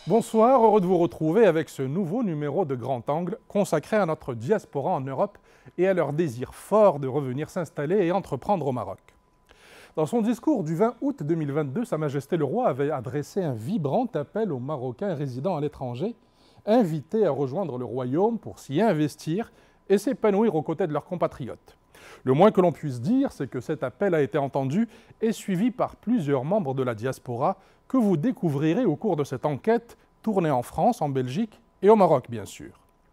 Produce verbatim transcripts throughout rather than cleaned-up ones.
Bonsoir, heureux de vous retrouver avec ce nouveau numéro de Grand Angle consacré à notre diaspora en Europe et à leur désir fort de revenir s'installer et entreprendre au Maroc. Dans son discours du vingt août deux mille vingt-deux, Sa Majesté le Roi avait adressé un vibrant appel aux Marocains résidant à l'étranger, invités à rejoindre le Royaume pour s'y investir et s'épanouir aux côtés de leurs compatriotes. Le moins que l'on puisse dire, c'est que cet appel a été entendu et suivi par plusieurs membres de la diaspora que vous découvrirez au cours de cette enquête tournée en France, en Belgique et au Maroc, bien sûr.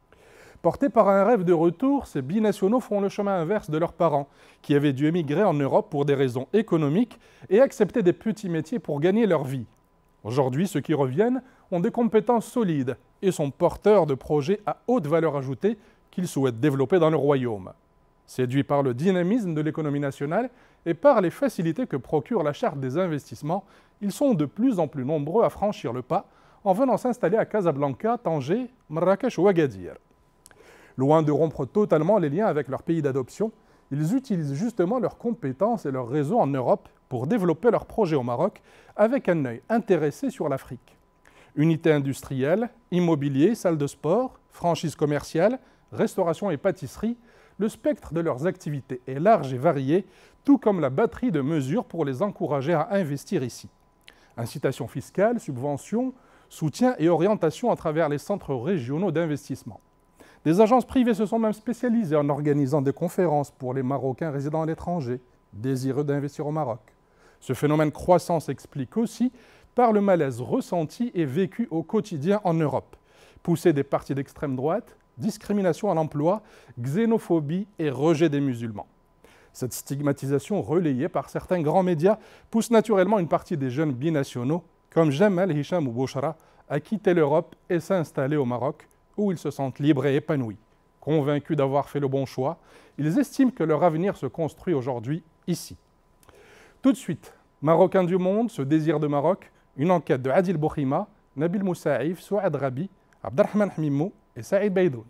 Portés par un rêve de retour, ces binationaux font le chemin inverse de leurs parents, qui avaient dû émigrer en Europe pour des raisons économiques et accepter des petits métiers pour gagner leur vie. Aujourd'hui, ceux qui reviennent ont des compétences solides et sont porteurs de projets à haute valeur ajoutée qu'ils souhaitent développer dans le royaume. Séduits par le dynamisme de l'économie nationale et par les facilités que procure la charte des investissements, ils sont de plus en plus nombreux à franchir le pas en venant s'installer à Casablanca, Tanger, Marrakech ou Agadir. Loin de rompre totalement les liens avec leur pays d'adoption, ils utilisent justement leurs compétences et leur réseau en Europe pour développer leurs projets au Maroc avec un œil intéressé sur l'Afrique. Unités industrielles, immobilier, salles de sport, franchises commerciales, restauration et pâtisserie, le spectre de leurs activités est large et varié, tout comme la batterie de mesures pour les encourager à investir ici. Incitations fiscales, subventions, soutien et orientation à travers les centres régionaux d'investissement. Des agences privées se sont même spécialisées en organisant des conférences pour les Marocains résidant à l'étranger, désireux d'investir au Maroc. Ce phénomène croissant s'explique aussi par le malaise ressenti et vécu au quotidien en Europe, poussé des partis d'extrême droite, discrimination à l'emploi, xénophobie et rejet des musulmans. Cette stigmatisation relayée par certains grands médias pousse naturellement une partie des jeunes binationaux, comme Jamal, Hicham ou Bouchra, à quitter l'Europe et s'installer au Maroc, où ils se sentent libres et épanouis. Convaincus d'avoir fait le bon choix, ils estiment que leur avenir se construit aujourd'hui ici. Tout de suite, Marocains du monde, ce désir de Maroc, une enquête de Adil Boukhima, Nabil Moussaïf, Souad Rabi, Abdelrahman Hamimou et Saïd Beidoun.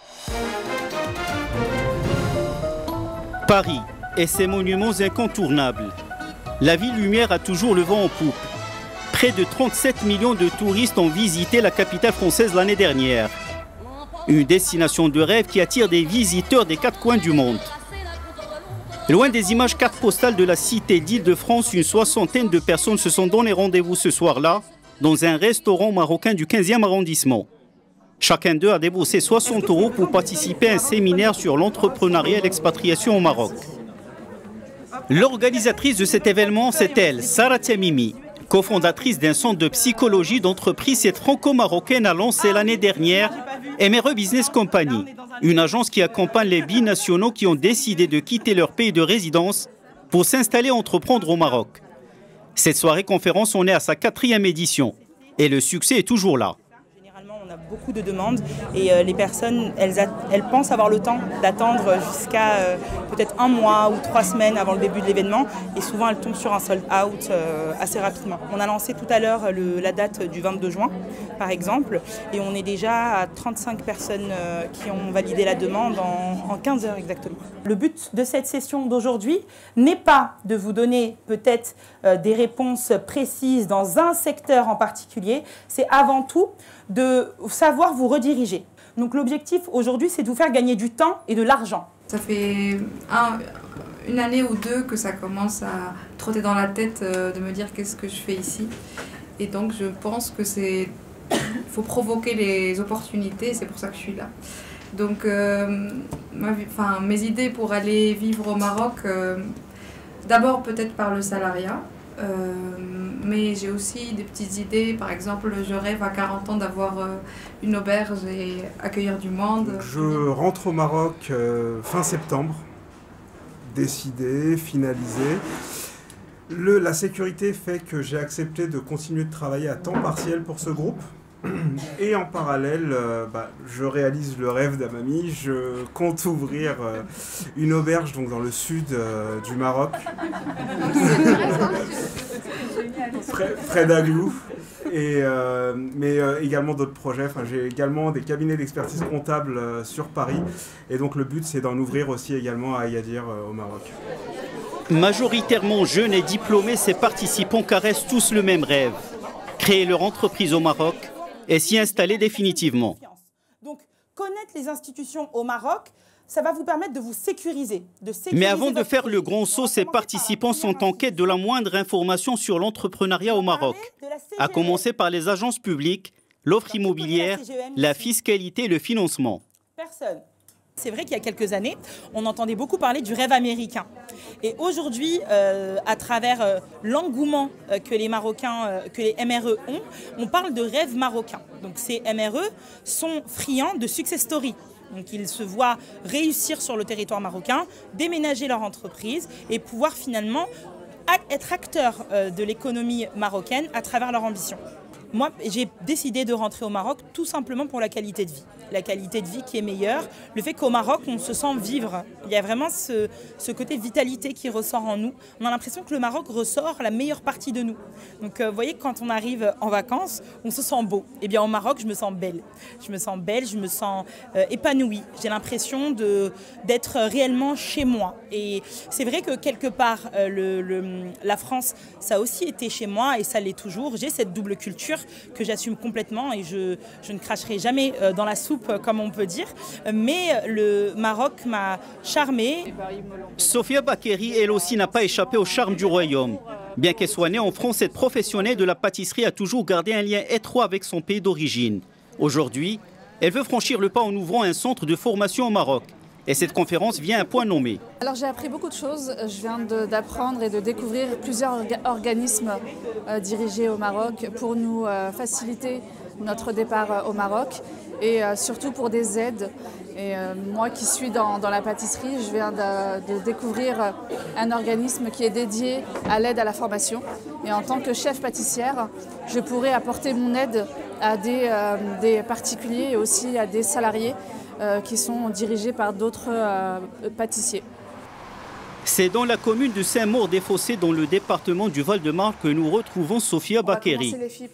Paris et ses monuments incontournables. La ville lumière a toujours le vent en poupe. Près de trente-sept millions de touristes ont visité la capitale française l'année dernière. Une destination de rêve qui attire des visiteurs des quatre coins du monde. Loin des images cartes postales de la cité d'Île-de-France, une soixantaine de personnes se sont donné rendez-vous ce soir-là dans un restaurant marocain du quinzième arrondissement. Chacun d'eux a déboursé soixante euros pour participer à un séminaire sur l'entrepreneuriat et l'expatriation au Maroc. L'organisatrice de cet événement, c'est elle, Sarah Tiamimi, cofondatrice d'un centre de psychologie d'entreprise. Cette franco-marocaine a lancé l'année dernière M R E Business Company, une agence qui accompagne les binationaux qui ont décidé de quitter leur pays de résidence pour s'installer et entreprendre au Maroc. Cette soirée conférence en est à sa quatrième édition et le succès est toujours là. On a beaucoup de demandes et euh, les personnes, elles, elles pensent avoir le temps d'attendre jusqu'à euh, peut-être un mois ou trois semaines avant le début de l'événement et souvent elles tombent sur un sold out euh, assez rapidement. On a lancé tout à l'heure la date du vingt-deux juin par exemple et on est déjà à trente-cinq personnes euh, qui ont validé la demande en, en quinze heures exactement. Le but de cette session d'aujourd'hui n'est pas de vous donner peut-être euh, des réponses précises dans un secteur en particulier, c'est avant tout de savoir vous rediriger. Donc l'objectif aujourd'hui, c'est de vous faire gagner du temps et de l'argent. Ça fait un, une année ou deux que ça commence à trotter dans la tête euh, de me dire qu'est-ce que je fais ici. Et donc je pense que c'est, faut provoquer les opportunités, c'est pour ça que je suis là. Donc euh, ma, enfin, mes idées pour aller vivre au Maroc, euh, d'abord peut-être par le salariat. Euh, mais j'ai aussi des petites idées, par exemple je rêve à quarante ans d'avoir euh, une auberge et accueillir du monde. Je rentre au Maroc euh, fin septembre, décidé, finalisé. Le, la sécurité fait que j'ai accepté de continuer de travailler à temps partiel pour ce groupe. Et en parallèle, euh, bah, je réalise le rêve d'Amami, je compte ouvrir euh, une auberge donc, dans le sud euh, du Maroc, près, près d'Aglou, et, euh, mais euh, également d'autres projets. Enfin, j'ai également des cabinets d'expertise comptable euh, sur Paris, et donc le but c'est d'en ouvrir aussi également à Agadir euh, au Maroc. Majoritairement jeunes et diplômés, ces participants caressent tous le même rêve, créer leur entreprise au Maroc et s'y installer définitivement. Donc, connaître les institutions au Maroc, ça va vous permettre de vous sécuriser. De sécuriser Mais avant de faire le grand saut, ces participants sont en quête de la moindre information sur l'entrepreneuriat au Maroc, à commencer par les agences publiques, l'offre immobilière, la fiscalité et le financement. Personne. C'est vrai qu'il y a quelques années, on entendait beaucoup parler du rêve américain. Et aujourd'hui, euh, à travers euh, l'engouement euh, que les Marocains, euh, que les M R E ont, on parle de rêve marocain. Donc ces M R E sont friands de success story. Donc ils se voient réussir sur le territoire marocain, déménager leur entreprise et pouvoir finalement être acteurs euh, de l'économie marocaine à travers leur ambition. Moi, j'ai décidé de rentrer au Maroc tout simplement pour la qualité de vie. La qualité de vie qui est meilleure, le fait qu'au Maroc, on se sent vivre. Il y a vraiment ce, ce côté vitalité qui ressort en nous. On a l'impression que le Maroc ressort la meilleure partie de nous. Donc, euh, vous voyez, quand on arrive en vacances, on se sent beau. Eh bien, au Maroc, je me sens belle. Je me sens belle, je me sens euh, épanouie. J'ai l'impression de, d'être réellement chez moi. Et c'est vrai que quelque part, euh, le, le, la France, ça a aussi été chez moi et ça l'est toujours. J'ai cette double culture que j'assume complètement et je, je ne cracherai jamais euh, dans la soupe, comme on peut dire, mais le Maroc m'a charmée. Sophia Bakeri, elle aussi, n'a pas échappé au charme du royaume. Bien qu'elle soit née en France, cette professionnelle de la pâtisserie a toujours gardé un lien étroit avec son pays d'origine. Aujourd'hui, elle veut franchir le pas en ouvrant un centre de formation au Maroc. Et cette conférence vient à point nommé. Alors j'ai appris beaucoup de choses. Je viens d'apprendre et de découvrir plusieurs orga organismes euh, dirigés au Maroc pour nous euh, faciliter notre départ euh, au Maroc et euh, surtout pour des aides. Et euh, moi qui suis dans, dans la pâtisserie, je viens de, de découvrir un organisme qui est dédié à l'aide à la formation. Et en tant que chef pâtissière, je pourrais apporter mon aide à des, euh, des particuliers et aussi à des salariés euh, qui sont dirigés par d'autres euh, pâtissiers. C'est dans la commune de Saint-Maur-des-Fossés, dans le département du Val-de-Marne, que nous retrouvons Sophia Bakeri.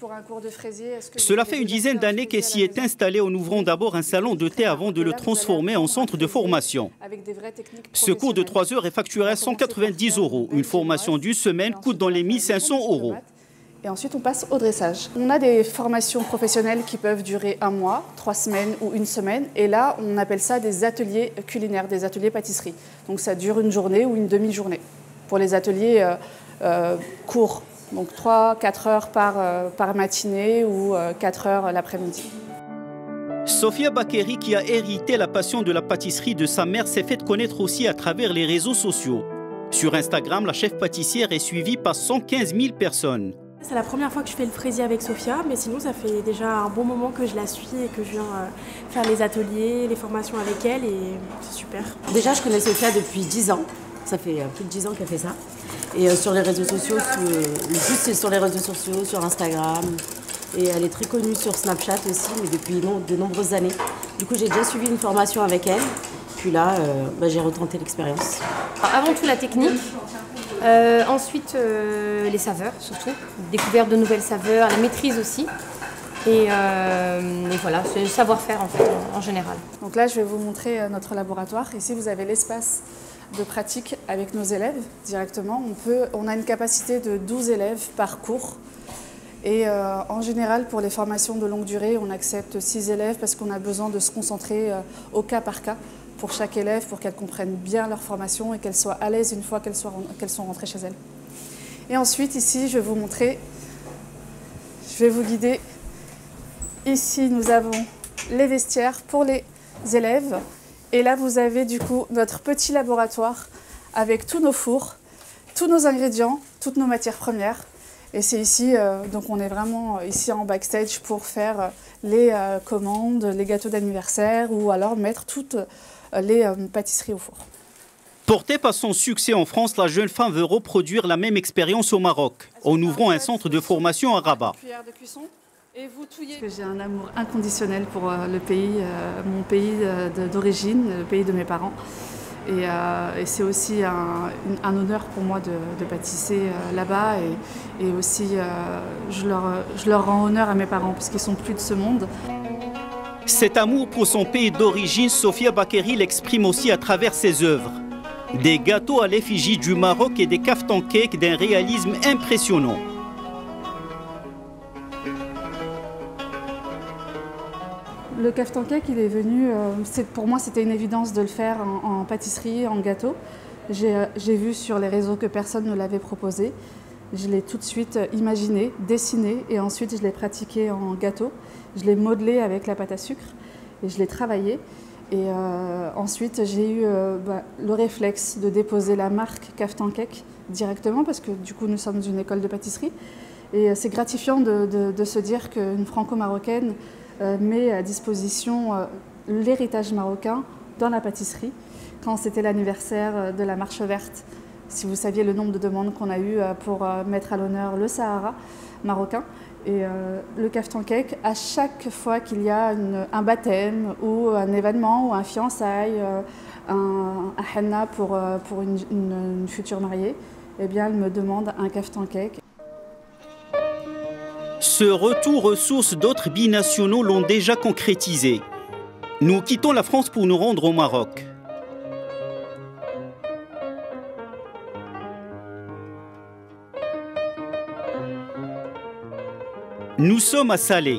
Cela fait une dizaine d'années qu'elle s'y est installée en ouvrant d'abord un salon de thé avant de le transformer en centre de formation. Ce cours de trois heures est facturé à cent quatre-vingt-dix euros. Une formation d'une semaine coûte dans les mille cinq cents euros. Et ensuite, on passe au dressage. On a des formations professionnelles qui peuvent durer un mois, trois semaines ou une semaine. Et là, on appelle ça des ateliers culinaires, des ateliers pâtisserie. Donc ça dure une journée ou une demi-journée. Pour les ateliers euh, euh, courts, donc trois à quatre heures par, euh, par matinée ou euh, quatre heures l'après-midi. Sophia Bakeri, qui a hérité la passion de la pâtisserie de sa mère, s'est fait connaître aussi à travers les réseaux sociaux. Sur Instagram, la chef pâtissière est suivie par cent quinze mille personnes. C'est la première fois que je fais le fraisier avec Sophia, mais sinon ça fait déjà un bon moment que je la suis et que je viens faire les ateliers, les formations avec elle et c'est super. Déjà je connais Sophia depuis dix ans, ça fait plus de dix ans qu'elle fait ça. Et sur les réseaux sociaux, le plus c'est sur les réseaux sociaux, sur Instagram. Et elle est très connue sur Snapchat aussi, mais depuis de nombreuses années. Du coup j'ai déjà suivi une formation avec elle, puis là euh, bah, j'ai retenté l'expérience. Avant tout la technique. Euh, ensuite, euh, les saveurs, surtout. Découverte de nouvelles saveurs, la maîtrise aussi. Et, euh, et voilà, c'est le savoir-faire en fait, en, en général. Donc là, je vais vous montrer notre laboratoire. Ici, vous avez l'espace de pratique avec nos élèves directement. On, peut, on a une capacité de douze élèves par cours. Et euh, en général, pour les formations de longue durée, on accepte six élèves parce qu'on a besoin de se concentrer euh, au cas par cas pour chaque élève, pour qu'elles comprennent bien leur formation et qu'elles soient à l'aise une fois qu'elles qu'elles sont rentrées chez elles. Et ensuite, ici, je vais vous montrer, je vais vous guider. Ici, nous avons les vestiaires pour les élèves. Et là, vous avez du coup notre petit laboratoire avec tous nos fours, tous nos ingrédients, toutes nos matières premières. Et c'est ici, euh, donc on est vraiment ici en backstage pour faire les euh, commandes, les gâteaux d'anniversaire ou alors mettre toutes les euh, pâtisseries au four. Portée par son succès en France, la jeune femme veut reproduire la même expérience au Maroc, en ouvrant un centre de formation à Rabat. J'ai un amour inconditionnel pour euh, le pays, euh, mon pays d'origine, le pays de mes parents. Et, euh, et c'est aussi un, un honneur pour moi de, de pâtisser euh, là-bas. Et, et aussi, euh, je, leur, je leur rends honneur à mes parents parce qu'ils sont plus de ce monde. Cet amour pour son pays d'origine, Sophia Bakeri l'exprime aussi à travers ses œuvres. Des gâteaux à l'effigie du Maroc et des kaftan cakes d'un réalisme impressionnant. Le kaftan cake, il est venu, euh, pour moi c'était une évidence de le faire en, en pâtisserie, en gâteau. J'ai euh, vu sur les réseaux que personne ne l'avait proposé. Je l'ai tout de suite imaginé, dessiné et ensuite je l'ai pratiqué en gâteau. Je l'ai modelé avec la pâte à sucre et je l'ai travaillé. Et euh, ensuite j'ai eu euh, bah, le réflexe de déposer la marque Kaftan Cake directement parce que du coup nous sommes une école de pâtisserie. Et c'est gratifiant de, de, de se dire qu'une franco-marocaine euh, met à disposition euh, l'héritage marocain dans la pâtisserie. Quand c'était l'anniversaire de la Marche verte, si vous saviez le nombre de demandes qu'on a eues pour mettre à l'honneur le Sahara marocain. Et euh, le Kaftan Cake, à chaque fois qu'il y a une, un baptême ou un événement ou un fiançailles, euh, un, un henna pour, euh, pour une, une, une future mariée, eh bien, elle me demande un Kaftan Cake. Ce retour aux sources d'autres binationaux l'ont déjà concrétisé. Nous quittons la France pour nous rendre au Maroc. Nous sommes à Salé.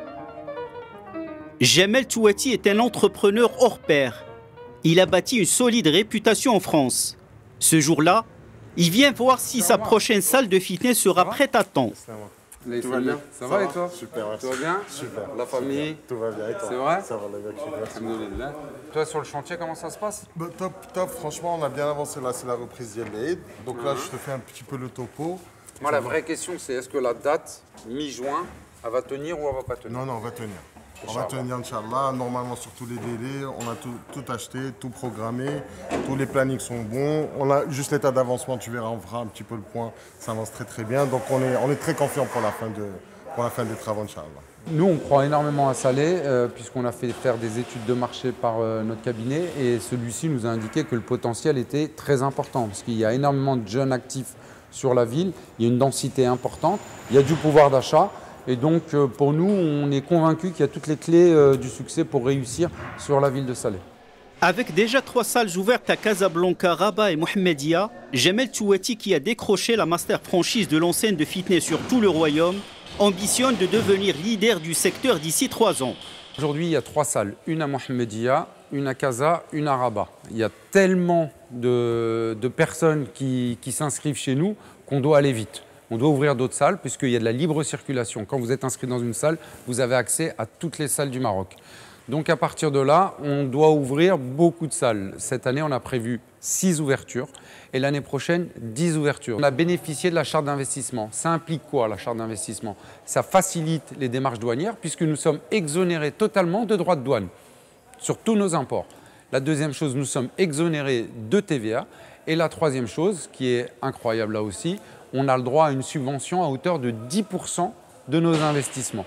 Jamel Touati est un entrepreneur hors pair. Il a bâti une solide réputation en France. Ce jour-là, il vient voir si sa prochaine salle de fitness sera prête à temps. Tout va bien? Ça, ça va et toi? Super, merci. Tout va bien? Super. La famille? Tout va bien et toi? C'est vrai? Ça va, les gars. Toi, sur le chantier, comment ça se passe? Bah, top, top. Franchement, on a bien avancé là. C'est la reprise d'Yel. Donc mmh. là, je te fais un petit peu le topo. Moi, la vraie question, c'est est-ce que la date, mi-juin, elle va tenir ou elle va pas tenir? Non, non, on va tenir. On va tenir, Inch'Allah. Normalement, sur tous les délais, on a tout, tout acheté, tout programmé. Tous les plannings sont bons. On a juste l'état d'avancement, tu verras, on fera un petit peu le point. Ça avance très, très bien. Donc, on est, on est très confiant pour la fin, de, pour la fin des travaux, Inch'Allah. Nous, on croit énormément à Salé, euh, puisqu'on a fait faire des études de marché par euh, notre cabinet. Et celui-ci nous a indiqué que le potentiel était très important, parce qu'il y a énormément de jeunes actifs sur la ville. Il y a une densité importante. Il y a du pouvoir d'achat. Et donc, pour nous, on est convaincus qu'il y a toutes les clés euh, du succès pour réussir sur la ville de Salé. Avec déjà trois salles ouvertes à Casablanca, Rabat et Mohamedia, Jamel Touati, qui a décroché la master franchise de l'enseigne de fitness sur tout le royaume, ambitionne de devenir leader du secteur d'ici trois ans. Aujourd'hui, il y a trois salles, une à Mohamedia, une à Casa, une à Rabat. Il y a tellement de, de personnes qui, qui s'inscrivent chez nous qu'on doit aller vite. On doit ouvrir d'autres salles puisqu'il y a de la libre circulation. Quand vous êtes inscrit dans une salle, vous avez accès à toutes les salles du Maroc. Donc à partir de là, on doit ouvrir beaucoup de salles. Cette année, on a prévu six ouvertures et l'année prochaine, dix ouvertures. On a bénéficié de la charte d'investissement. Ça implique quoi, la charte d'investissement? Ça facilite les démarches douanières puisque nous sommes exonérés totalement de droits de douane sur tous nos imports. La deuxième chose, nous sommes exonérés de T V A. Et la troisième chose, qui est incroyable là aussi, on a le droit à une subvention à hauteur de dix pour cent de nos investissements.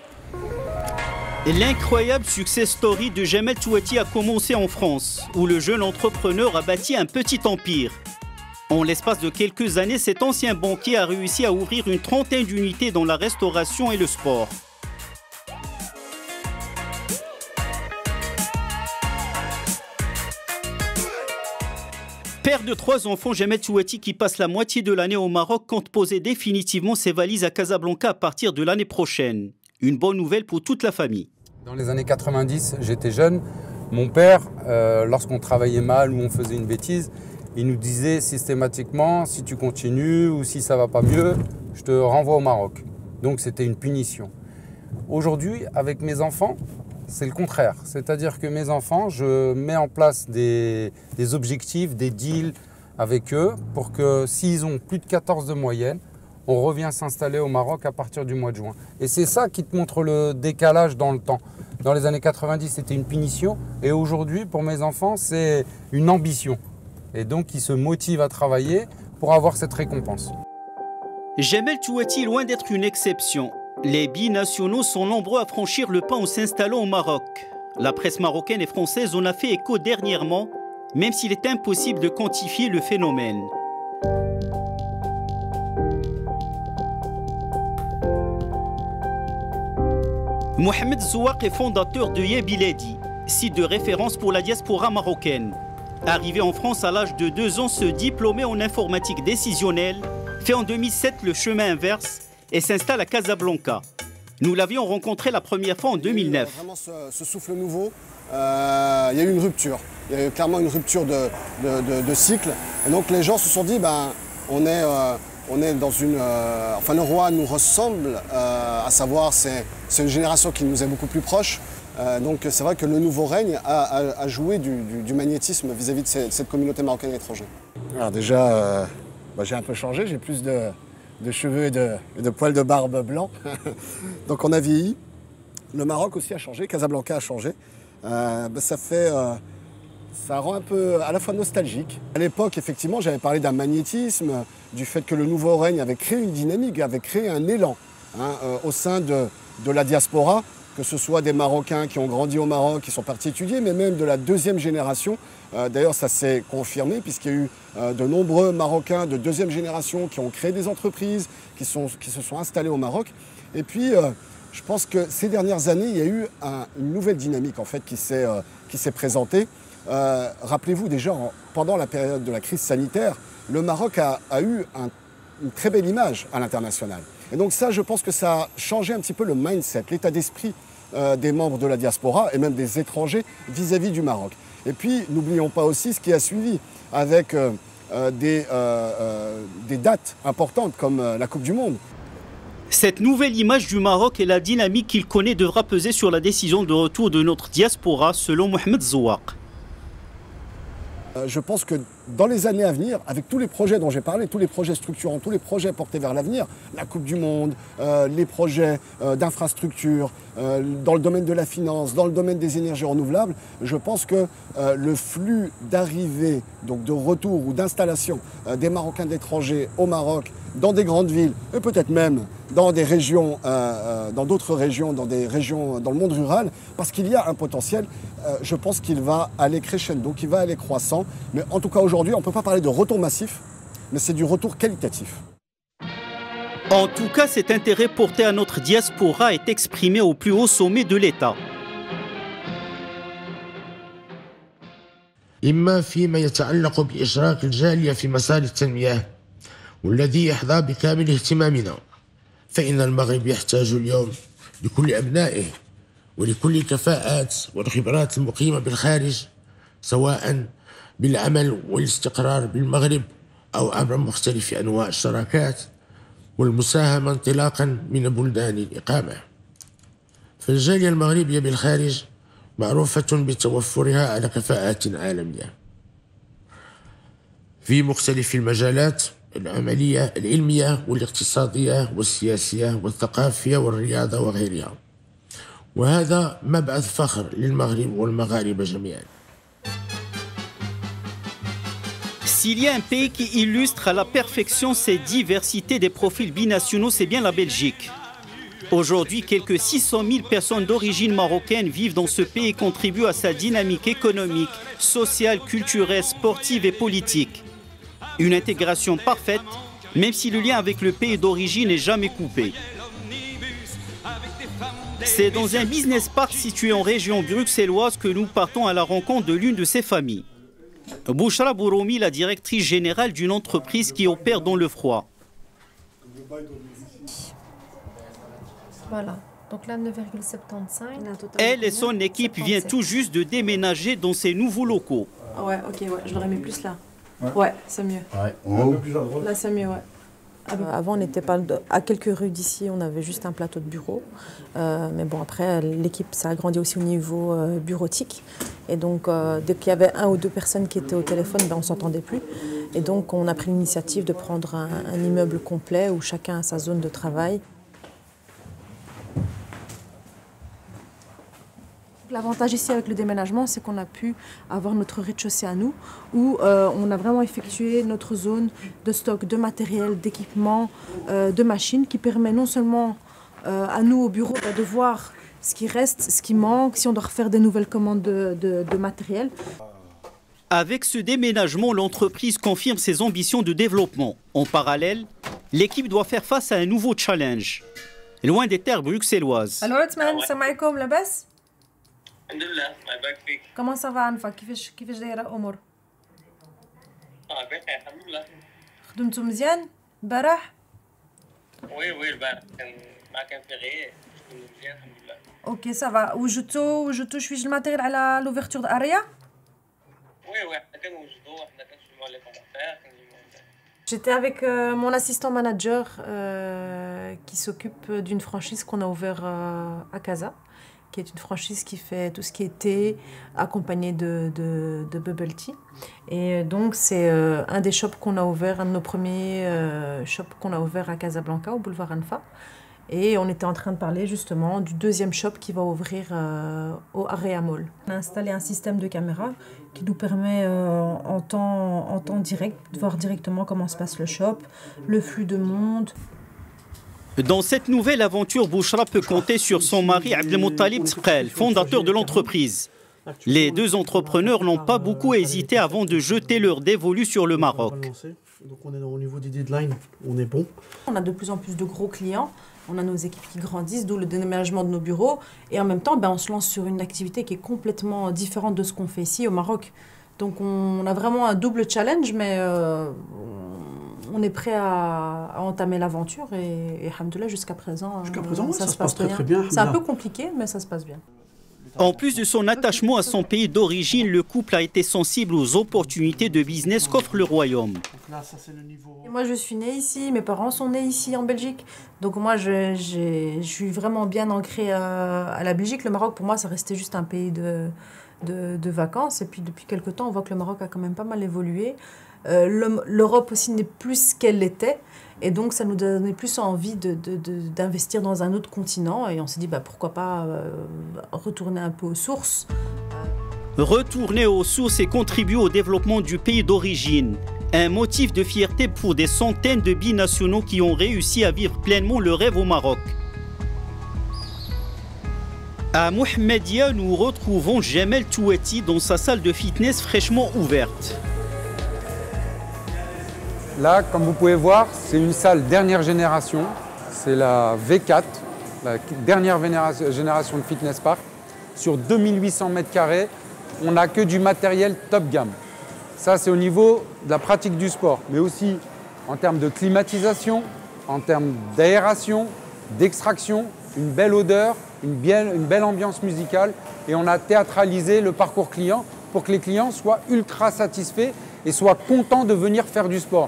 L'incroyable success story de Jamel Touati a commencé en France, où le jeune entrepreneur a bâti un petit empire. En l'espace de quelques années, cet ancien banquier a réussi à ouvrir une trentaine d'unités dans la restauration et le sport. Père de trois enfants, Jamel Touati, qui passe la moitié de l'année au Maroc, compte poser définitivement ses valises à Casablanca à partir de l'année prochaine. Une bonne nouvelle pour toute la famille. Dans les années quatre-vingt-dix, j'étais jeune. Mon père, euh, lorsqu'on travaillait mal ou on faisait une bêtise, il nous disait systématiquement, si tu continues ou si ça va pas mieux, je te renvoie au Maroc. Donc c'était une punition. Aujourd'hui, avec mes enfants, c'est le contraire. C'est-à-dire que mes enfants, je mets en place des, des objectifs, des deals avec eux pour que s'ils ont plus de quatorze de moyenne, on revient s'installer au Maroc à partir du mois de juin. Et c'est ça qui te montre le décalage dans le temps. Dans les années quatre-vingt-dix, c'était une punition. Et aujourd'hui, pour mes enfants, c'est une ambition. Et donc, ils se motivent à travailler pour avoir cette récompense. Jamel Touati est loin d'être une exception. Les binationaux sont nombreux à franchir le pas en s'installant au Maroc. La presse marocaine et française en a fait écho dernièrement, même s'il est impossible de quantifier le phénomène. Mohamed Zouak est fondateur de Yebiladi, site de référence pour la diaspora marocaine. Arrivé en France à l'âge de deux ans, se diplômer en informatique décisionnelle, fait en deux mille sept le chemin inverse et s'installe à Casablanca. Nous l'avions rencontré la première fois en deux mille neuf. Vraiment ce, ce souffle nouveau, euh, il y a eu une rupture. Il y a eu clairement une rupture de, de, de, de cycle. Et donc les gens se sont dit, ben, on est, euh, on est dans une... Euh, enfin, le roi nous ressemble, euh, à savoir, c'est une génération qui nous est beaucoup plus proche. Euh, donc c'est vrai que le nouveau règne a, a, a joué du, du, du magnétisme vis-à-vis de, de cette communauté marocaine à l'étranger. Alors déjà, euh, bah, j'ai un peu changé, j'ai plus de, de cheveux et de, et de poils de barbe blancs. Donc on a vieilli. Le Maroc aussi a changé, Casablanca a changé. Euh, bah, ça fait... Euh, ça rend un peu à la fois nostalgique. À l'époque, effectivement, j'avais parlé d'un magnétisme, du fait que le nouveau règne avait créé une dynamique, avait créé un élan hein, euh, au sein de, de la diaspora, que ce soit des Marocains qui ont grandi au Maroc, qui sont partis étudier, mais même de la deuxième génération. Euh, D'ailleurs, ça s'est confirmé puisqu'il y a eu euh, de nombreux Marocains de deuxième génération qui ont créé des entreprises, qui, sont, qui se sont installés au Maroc. Et puis, euh, je pense que ces dernières années, il y a eu un, une nouvelle dynamique en fait, qui s'est euh, qui s'est présentée. Euh, Rappelez-vous déjà, en, pendant la période de la crise sanitaire, le Maroc a, a eu un, une très belle image à l'international. Et donc ça, je pense que ça a changé un petit peu le mindset, l'état d'esprit euh, des membres de la diaspora et même des étrangers vis-à-vis du Maroc. Et puis, n'oublions pas aussi ce qui a suivi avec euh, euh, des, euh, euh, des dates importantes comme euh, la Coupe du Monde. Cette nouvelle image du Maroc et la dynamique qu'il connaît devra peser sur la décision de retour de notre diaspora, selon Mohamed Zouak. Je pense que dans les années à venir, avec tous les projets dont j'ai parlé, tous les projets structurants, tous les projets portés vers l'avenir, la Coupe du Monde, euh, les projets euh, d'infrastructure, euh, dans le domaine de la finance, dans le domaine des énergies renouvelables, je pense que euh, le flux d'arrivée, donc de retour ou d'installation euh, des Marocains de l'étranger au Maroc, dans des grandes villes, et peut-être même dans des régions, euh, euh, dans d'autres régions, dans des régions, dans le monde rural, parce qu'il y a un potentiel, euh, je pense qu'il va aller crescendo, qu'il va aller croissant. Mais en tout cas aujourd'hui, on ne peut pas parler de retour massif, mais c'est du retour qualitatif. En tout cas, cet intérêt porté à notre diaspora est exprimé au plus haut sommet de l'État. إما فيما يتعلق بإشراك الجالية في مسار التنمية والذي يحظى بكامل اهتمامنا فإن المغرب يحتاج اليوم لكل أبنائه ولكل الكفاءات والخبرات المقيمة بالخارج سواء بالعمل والاستقرار بالمغرب أو عبر مختلف أنواع الشراكات والمساهمة انطلاقا من بلدان الإقامة. فالجالية المغربية بالخارج معروفة بتوفرها على كفاءات عالمية في مختلف المجالات العملية العلمية والاقتصادية والسياسية والثقافية والرياضة وغيرها. وهذا مبعث فخر للمغرب والمغاربة جميعا. S'il y a un pays qui illustre à la perfection ces diversités des profils binationaux, c'est bien la Belgique. Aujourd'hui, quelques six cent mille personnes d'origine marocaine vivent dans ce pays et contribuent à sa dynamique économique, sociale, culturelle, sportive et politique. Une intégration parfaite, même si le lien avec le pays d'origine n'est jamais coupé. C'est dans un business park situé en région bruxelloise que nous partons à la rencontre de l'une de ces familles. Bouchra Bouroumi, la directrice générale d'une entreprise qui opère dans le froid. Voilà, donc là neuf virgule soixante-quinze. Elle et son équipe viennent tout juste de déménager dans ces nouveaux locaux. Ah ouais, ok, ouais, je l'aurais mis plus là. Ouais, ouais c'est mieux. Ouais. Oh. Là, c'est mieux, ouais. Avant, on n'était pas à quelques rues d'ici, on avait juste un plateau de bureau. Euh, mais bon, après, l'équipe, ça a grandi aussi au niveau euh, bureautique. Et donc, euh, dès qu'il y avait un ou deux personnes qui étaient au téléphone, ben, on ne s'entendait plus. Et donc, on a pris l'initiative de prendre un, un immeuble complet où chacun a sa zone de travail. L'avantage ici avec le déménagement, c'est qu'on a pu avoir notre rez-de-chaussée à nous, où euh, on a vraiment effectué notre zone de stock de matériel, d'équipement, euh, de machines, qui permet non seulement euh, à nous au bureau bah, de voir ce qui reste, ce qui manque, si on doit refaire des nouvelles commandes de, de, de matériel. Avec ce déménagement, l'entreprise confirme ses ambitions de développement. En parallèle, l'équipe doit faire face à un nouveau challenge, loin des terres bruxelloises. Alors, Othman, salam alaikum, labas? الحمد لله الله يبارك فيك. Comment ça va Anfa? كيفاش كيفاش دايره الامور؟ اه بخير الحمد لله. خدمتوا مزيان البارح؟ وي وي البارح كان ما كان في غير اوكي سافا وجدتوا وجدتوا شويه الماتيريال على لوفرتور داريا وي وي حنا كنوجدوا حنا كنسمعوا لي كومونتير. J'étais avec euh, mon assistant manager euh, qui s'occupe d'une franchise qu'on a ouverte euh, à Casa, qui est une franchise qui fait tout ce qui est thé, accompagné de, de, de bubble tea. Et donc, c'est euh, un des shops qu'on a ouvert, un de nos premiers euh, shops qu'on a ouvert à Casablanca, au boulevard Anfa. Et on était en train de parler justement du deuxième shop qui va ouvrir euh, au Area Mall. On a installé un système de caméra qui nous permet euh, en, temps, en temps direct de voir directement comment se passe le shop, le flux de monde. Dans cette nouvelle aventure, Bouchra peut compter sur son mari Abdelmoutalib Tqel, fondateur de l'entreprise. Les deux entrepreneurs n'ont pas beaucoup hésité avant de jeter leur dévolu sur le Maroc. Donc on est au niveau des deadlines, on est bon. On a de plus en plus de gros clients, on a nos équipes qui grandissent, d'où le déménagement de nos bureaux. Et en même temps, ben, on se lance sur une activité qui est complètement différente de ce qu'on fait ici au Maroc. Donc on a vraiment un double challenge, mais euh, on est prêt à, à entamer l'aventure. Et, et alhamdoulilah, jusqu'à présent, jusqu'à présent ça, ça se se passe passe très, bien. très bien. C'est un peu compliqué, mais ça se passe bien. En plus de son attachement à son pays d'origine, le couple a été sensible aux opportunités de business qu'offre le royaume. Et moi, je suis née ici, mes parents sont nés ici en Belgique. Donc moi, je, je suis vraiment bien ancrée à, à la Belgique. Le Maroc, pour moi, ça restait juste un pays de, de, de vacances. Et puis depuis quelques temps, on voit que le Maroc a quand même pas mal évolué. Euh, L'Europe aussi n'est plus ce qu'elle était. Et donc, ça nous donnait plus envie de, de, de, d'investir dans un autre continent. Et on s'est dit, bah, pourquoi pas euh, retourner un peu aux sources. Retourner aux sources et contribuer au développement du pays d'origine. Un motif de fierté pour des centaines de binationaux qui ont réussi à vivre pleinement le rêve au Maroc. À Mohammedia, nous retrouvons Jamel Touati dans sa salle de fitness fraîchement ouverte. Là, comme vous pouvez voir, c'est une salle dernière génération. C'est la V quatre, la dernière génération de Fitness Park. Sur deux mille huit cents mètres carrés, on n'a que du matériel top gamme. Ça, c'est au niveau de la pratique du sport, mais aussi en termes de climatisation, en termes d'aération, d'extraction, une belle odeur, une belle, une belle ambiance musicale. Et on a théâtralisé le parcours client pour que les clients soient ultra satisfaits et soient contents de venir faire du sport.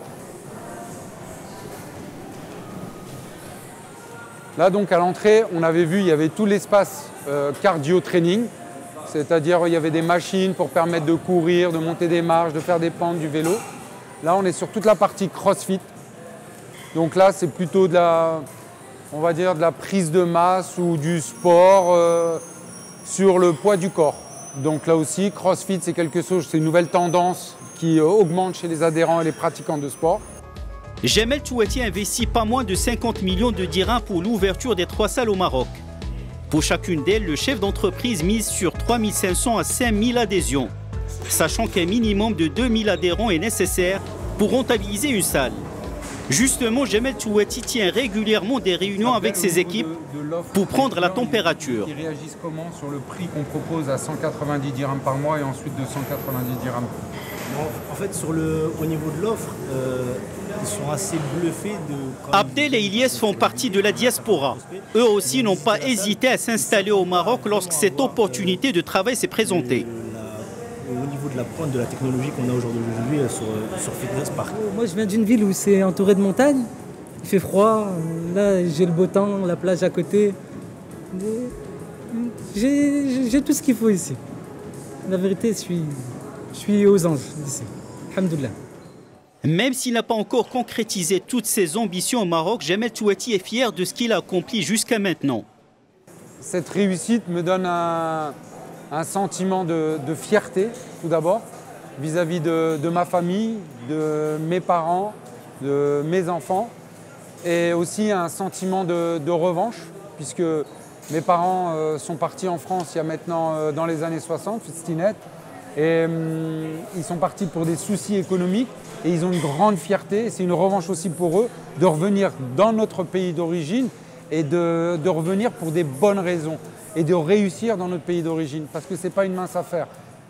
Là, donc, à l'entrée, on avait vu, il y avait tout l'espace euh, cardio-training, c'est-à-dire il y avait des machines pour permettre de courir, de monter des marches, de faire des pentes, du vélo. Là, on est sur toute la partie crossfit. Donc là, c'est plutôt de la, on va dire, de la prise de masse ou du sport euh, sur le poids du corps. Donc là aussi, crossfit, c'est quelque chose, c'est une nouvelle tendance qui euh, augmente chez les adhérents et les pratiquants de sport. Jamel Touati investit pas moins de cinquante millions de dirhams pour l'ouverture des trois salles au Maroc. Pour chacune d'elles, le chef d'entreprise mise sur trois mille cinq cents à cinq mille adhésions, sachant qu'un minimum de deux mille adhérents est nécessaire pour rentabiliser une salle. Justement, Jamel Touati tient régulièrement des réunions avec ses équipes pour prendre la température. Ils réagissent comment sur le prix qu'on propose à cent quatre-vingt-dix dirhams par mois et ensuite deux cent quatre-vingt-dix dirhams? En fait, sur le, au niveau de l'offre, euh, ils sont assez bluffés de... Abdel et Ilyes font partie de la diaspora. Eux aussi n'ont pas hésité à s'installer au Maroc lorsque cette opportunité de travail s'est présentée. Au niveau de la pointe de la technologie qu'on a aujourd'hui sur, sur Fitness Park. Moi, je viens d'une ville où c'est entouré de montagnes. Il fait froid. Là, j'ai le beau temps, la plage à côté. J'ai tout ce qu'il faut ici. La vérité, je suis, je suis aux anges ici. Alhamdoulilah. Même s'il n'a pas encore concrétisé toutes ses ambitions au Maroc, Jamel Touati est fier de ce qu'il a accompli jusqu'à maintenant. Cette réussite me donne un, un sentiment de, de fierté, tout d'abord, vis-à-vis de, de ma famille, de mes parents, de mes enfants, et aussi un sentiment de, de revanche, puisque mes parents euh, sont partis en France il y a maintenant, euh, dans les années soixante, Fistinet, et hum, ils sont partis pour des soucis économiques, et ils ont une grande fierté, c'est une revanche aussi pour eux, de revenir dans notre pays d'origine, et de, de revenir pour des bonnes raisons, et de réussir dans notre pays d'origine, parce que ce n'est pas une mince affaire.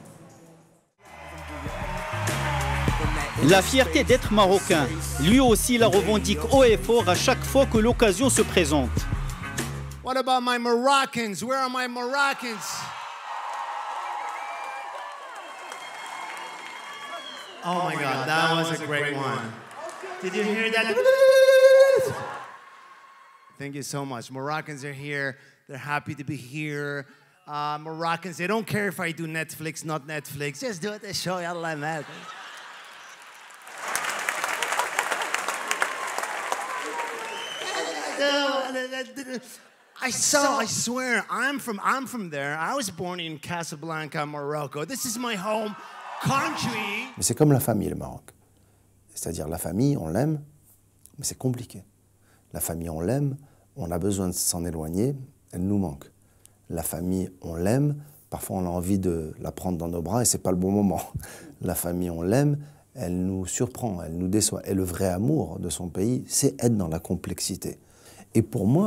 La fierté d'être marocain, lui aussi la revendique haut et fort à chaque fois que l'occasion se présente. What about my Moroccans? Where are my Moroccans? Oh my God, that was a great one. Did you hear that? Thank you so much. Moroccans are here. They're happy to be here. Uh, Moroccans, they don't care if I do Netflix, not Netflix. Just do it, they show you Allah, man. I saw, I swear, I'm from, I'm from there. I was born in Casablanca, Morocco. This is my home country. Mais c'est comme la famille, le Maroc. C'est-à-dire la famille, on l'aime, mais c'est compliqué. La famille, on l'aime, on a besoin de s'en éloigner, elle nous manque. La famille, on l'aime, parfois on a envie de la prendre dans nos bras et c'est pas le bon moment. La famille, on l'aime, elle nous surprend, elle nous déçoit. Et le vrai amour de son pays, c'est être dans la complexité. Et pour moi,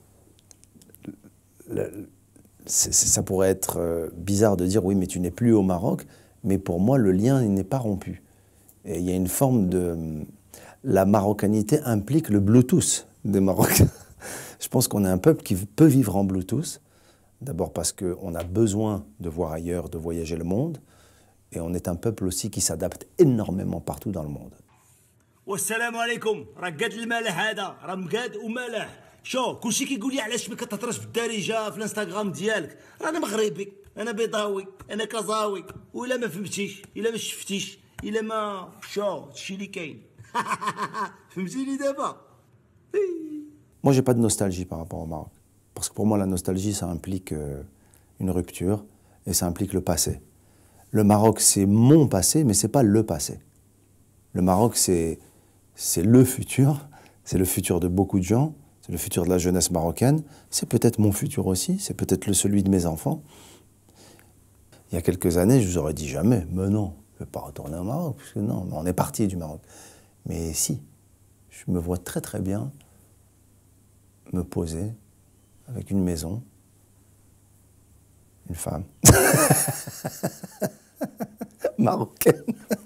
le, c'est, ça pourrait être bizarre de dire « oui, mais tu n'es plus au Maroc », mais pour moi, le lien n'est pas rompu. Et il y a une forme de... La marocanité implique le Bluetooth des Marocains. Je pense qu'on est un peuple qui peut vivre en Bluetooth, d'abord parce qu'on a besoin de voir ailleurs, de voyager le monde, et on est un peuple aussi qui s'adapte énormément partout dans le monde. والسلام عليكم راه قاد المالح هذا راه مقاد ومالح شو كلشي كيقول لي علاش ما كتهضرش بالدارجه في الانستغرام ديالك انا مغربي انا بيضاوي انا كازاوي ولا ما فهمتيش الا ما شفتيش الا ما شو هادشي اللي كاين فهمتيني دابا. Moi, j'ai pas de nostalgie par rapport au Maroc. Parce que pour moi, la nostalgie, ça implique euh, une rupture et ça implique le passé. Le Maroc, c'est mon passé, mais c'est pas le passé. Le Maroc, c'est c'est le futur, c'est le futur de beaucoup de gens, c'est le futur de la jeunesse marocaine, c'est peut-être mon futur aussi, c'est peut-être le celui de mes enfants. Il y a quelques années, je vous aurais dit jamais, mais non, je ne vais pas retourner au Maroc, parce que non, on est parti du Maroc. Mais si, je me vois très très bien me poser avec une maison, une femme marocaine,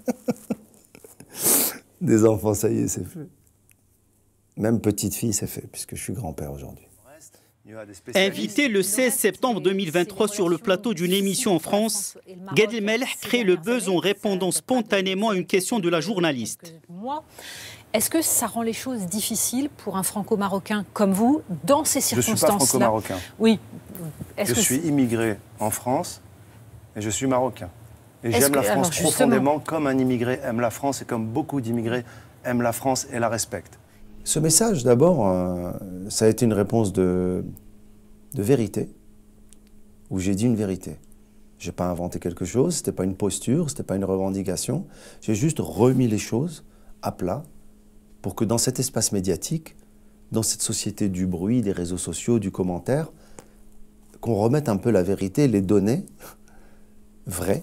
des enfants, ça y est, c'est fait. Même petite fille, c'est fait, puisque je suis grand-père aujourd'hui. Invité le seize septembre deux mille vingt-trois sur le plateau d'une émission en France, Gad Elmaleh crée le buzz en répondant spontanément à une question de la journaliste. Est-ce que ça rend les choses difficiles pour un franco-marocain comme vous, dans ces circonstances-là? Je ne suis pas franco-marocain. Oui. Je que suis immigré en France et je suis marocain. Et j'aime que, la France alors, profondément comme un immigré aime la France et comme beaucoup d'immigrés aiment la France et la respectent. Ce message, d'abord, euh, ça a été une réponse de, de vérité, où j'ai dit une vérité. Je n'ai pas inventé quelque chose, ce n'était pas une posture, ce n'était pas une revendication. J'ai juste remis les choses à plat pour que dans cet espace médiatique, dans cette société du bruit, des réseaux sociaux, du commentaire, qu'on remette un peu la vérité, les données vraies,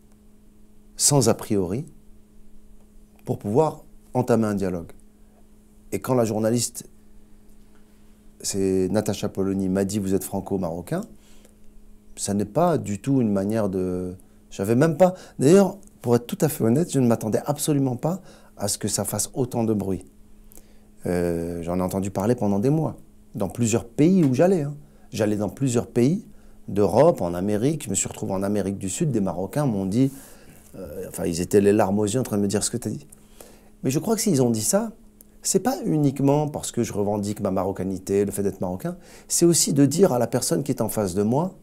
sans a priori, pour pouvoir entamer un dialogue. Et quand la journaliste, c'est Natacha Polony, m'a dit « vous êtes franco-marocain », ça n'est pas du tout une manière de... J'avais même pas... D'ailleurs, pour être tout à fait honnête, je ne m'attendais absolument pas à ce que ça fasse autant de bruit. Euh, J'en ai entendu parler pendant des mois, dans plusieurs pays où j'allais. Hein. J'allais dans plusieurs pays d'Europe, en Amérique. Je me suis retrouvé en Amérique du Sud. Des Marocains m'ont dit... Euh, enfin, ils étaient les larmes aux yeux en train de me dire ce que tu as dit. Mais je crois que s'ils ont dit ça, c'est pas uniquement parce que je revendique ma marocanité, le fait d'être marocain, c'est aussi de dire à la personne qui est en face de moi,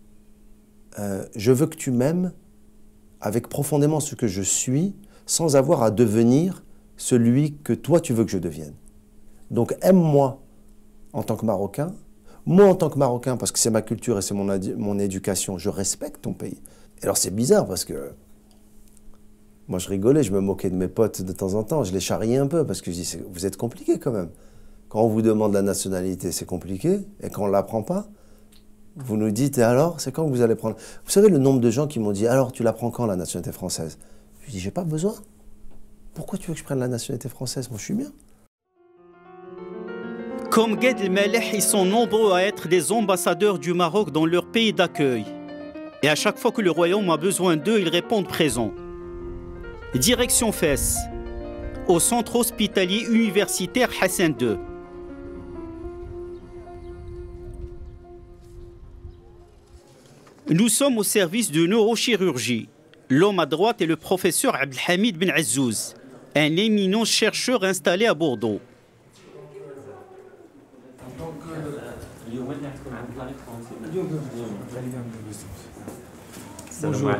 euh, je veux que tu m'aimes avec profondément ce que je suis, sans avoir à devenir celui que toi tu veux que je devienne. Donc aime-moi en tant que Marocain, moi en tant que Marocain, parce que c'est ma culture et c'est mon, mon éducation, je respecte ton pays. Et alors c'est bizarre parce que moi, je rigolais, je me moquais de mes potes de temps en temps. Je les charriais un peu parce que je dis, vous êtes compliqués quand même. Quand on vous demande la nationalité, c'est compliqué. Et quand on ne l'apprend pas, vous nous dites, et alors, c'est quand que vous allez prendre... Vous savez le nombre de gens qui m'ont dit, alors, tu la prends quand, la nationalité française? Je dis, j'ai pas besoin. Pourquoi tu veux que je prenne la nationalité française? Moi, je suis bien. Comme Gad Elmaleh, ils sont nombreux à être des ambassadeurs du Maroc dans leur pays d'accueil. Et à chaque fois que le royaume a besoin d'eux, ils répondent présents. Direction Fès, au centre hospitalier universitaire Hassan deux. Nous sommes au service de neurochirurgie. L'homme à droite est le professeur Abdelhamid Ben Azzouz, un éminent chercheur installé à Bordeaux. Bonjour.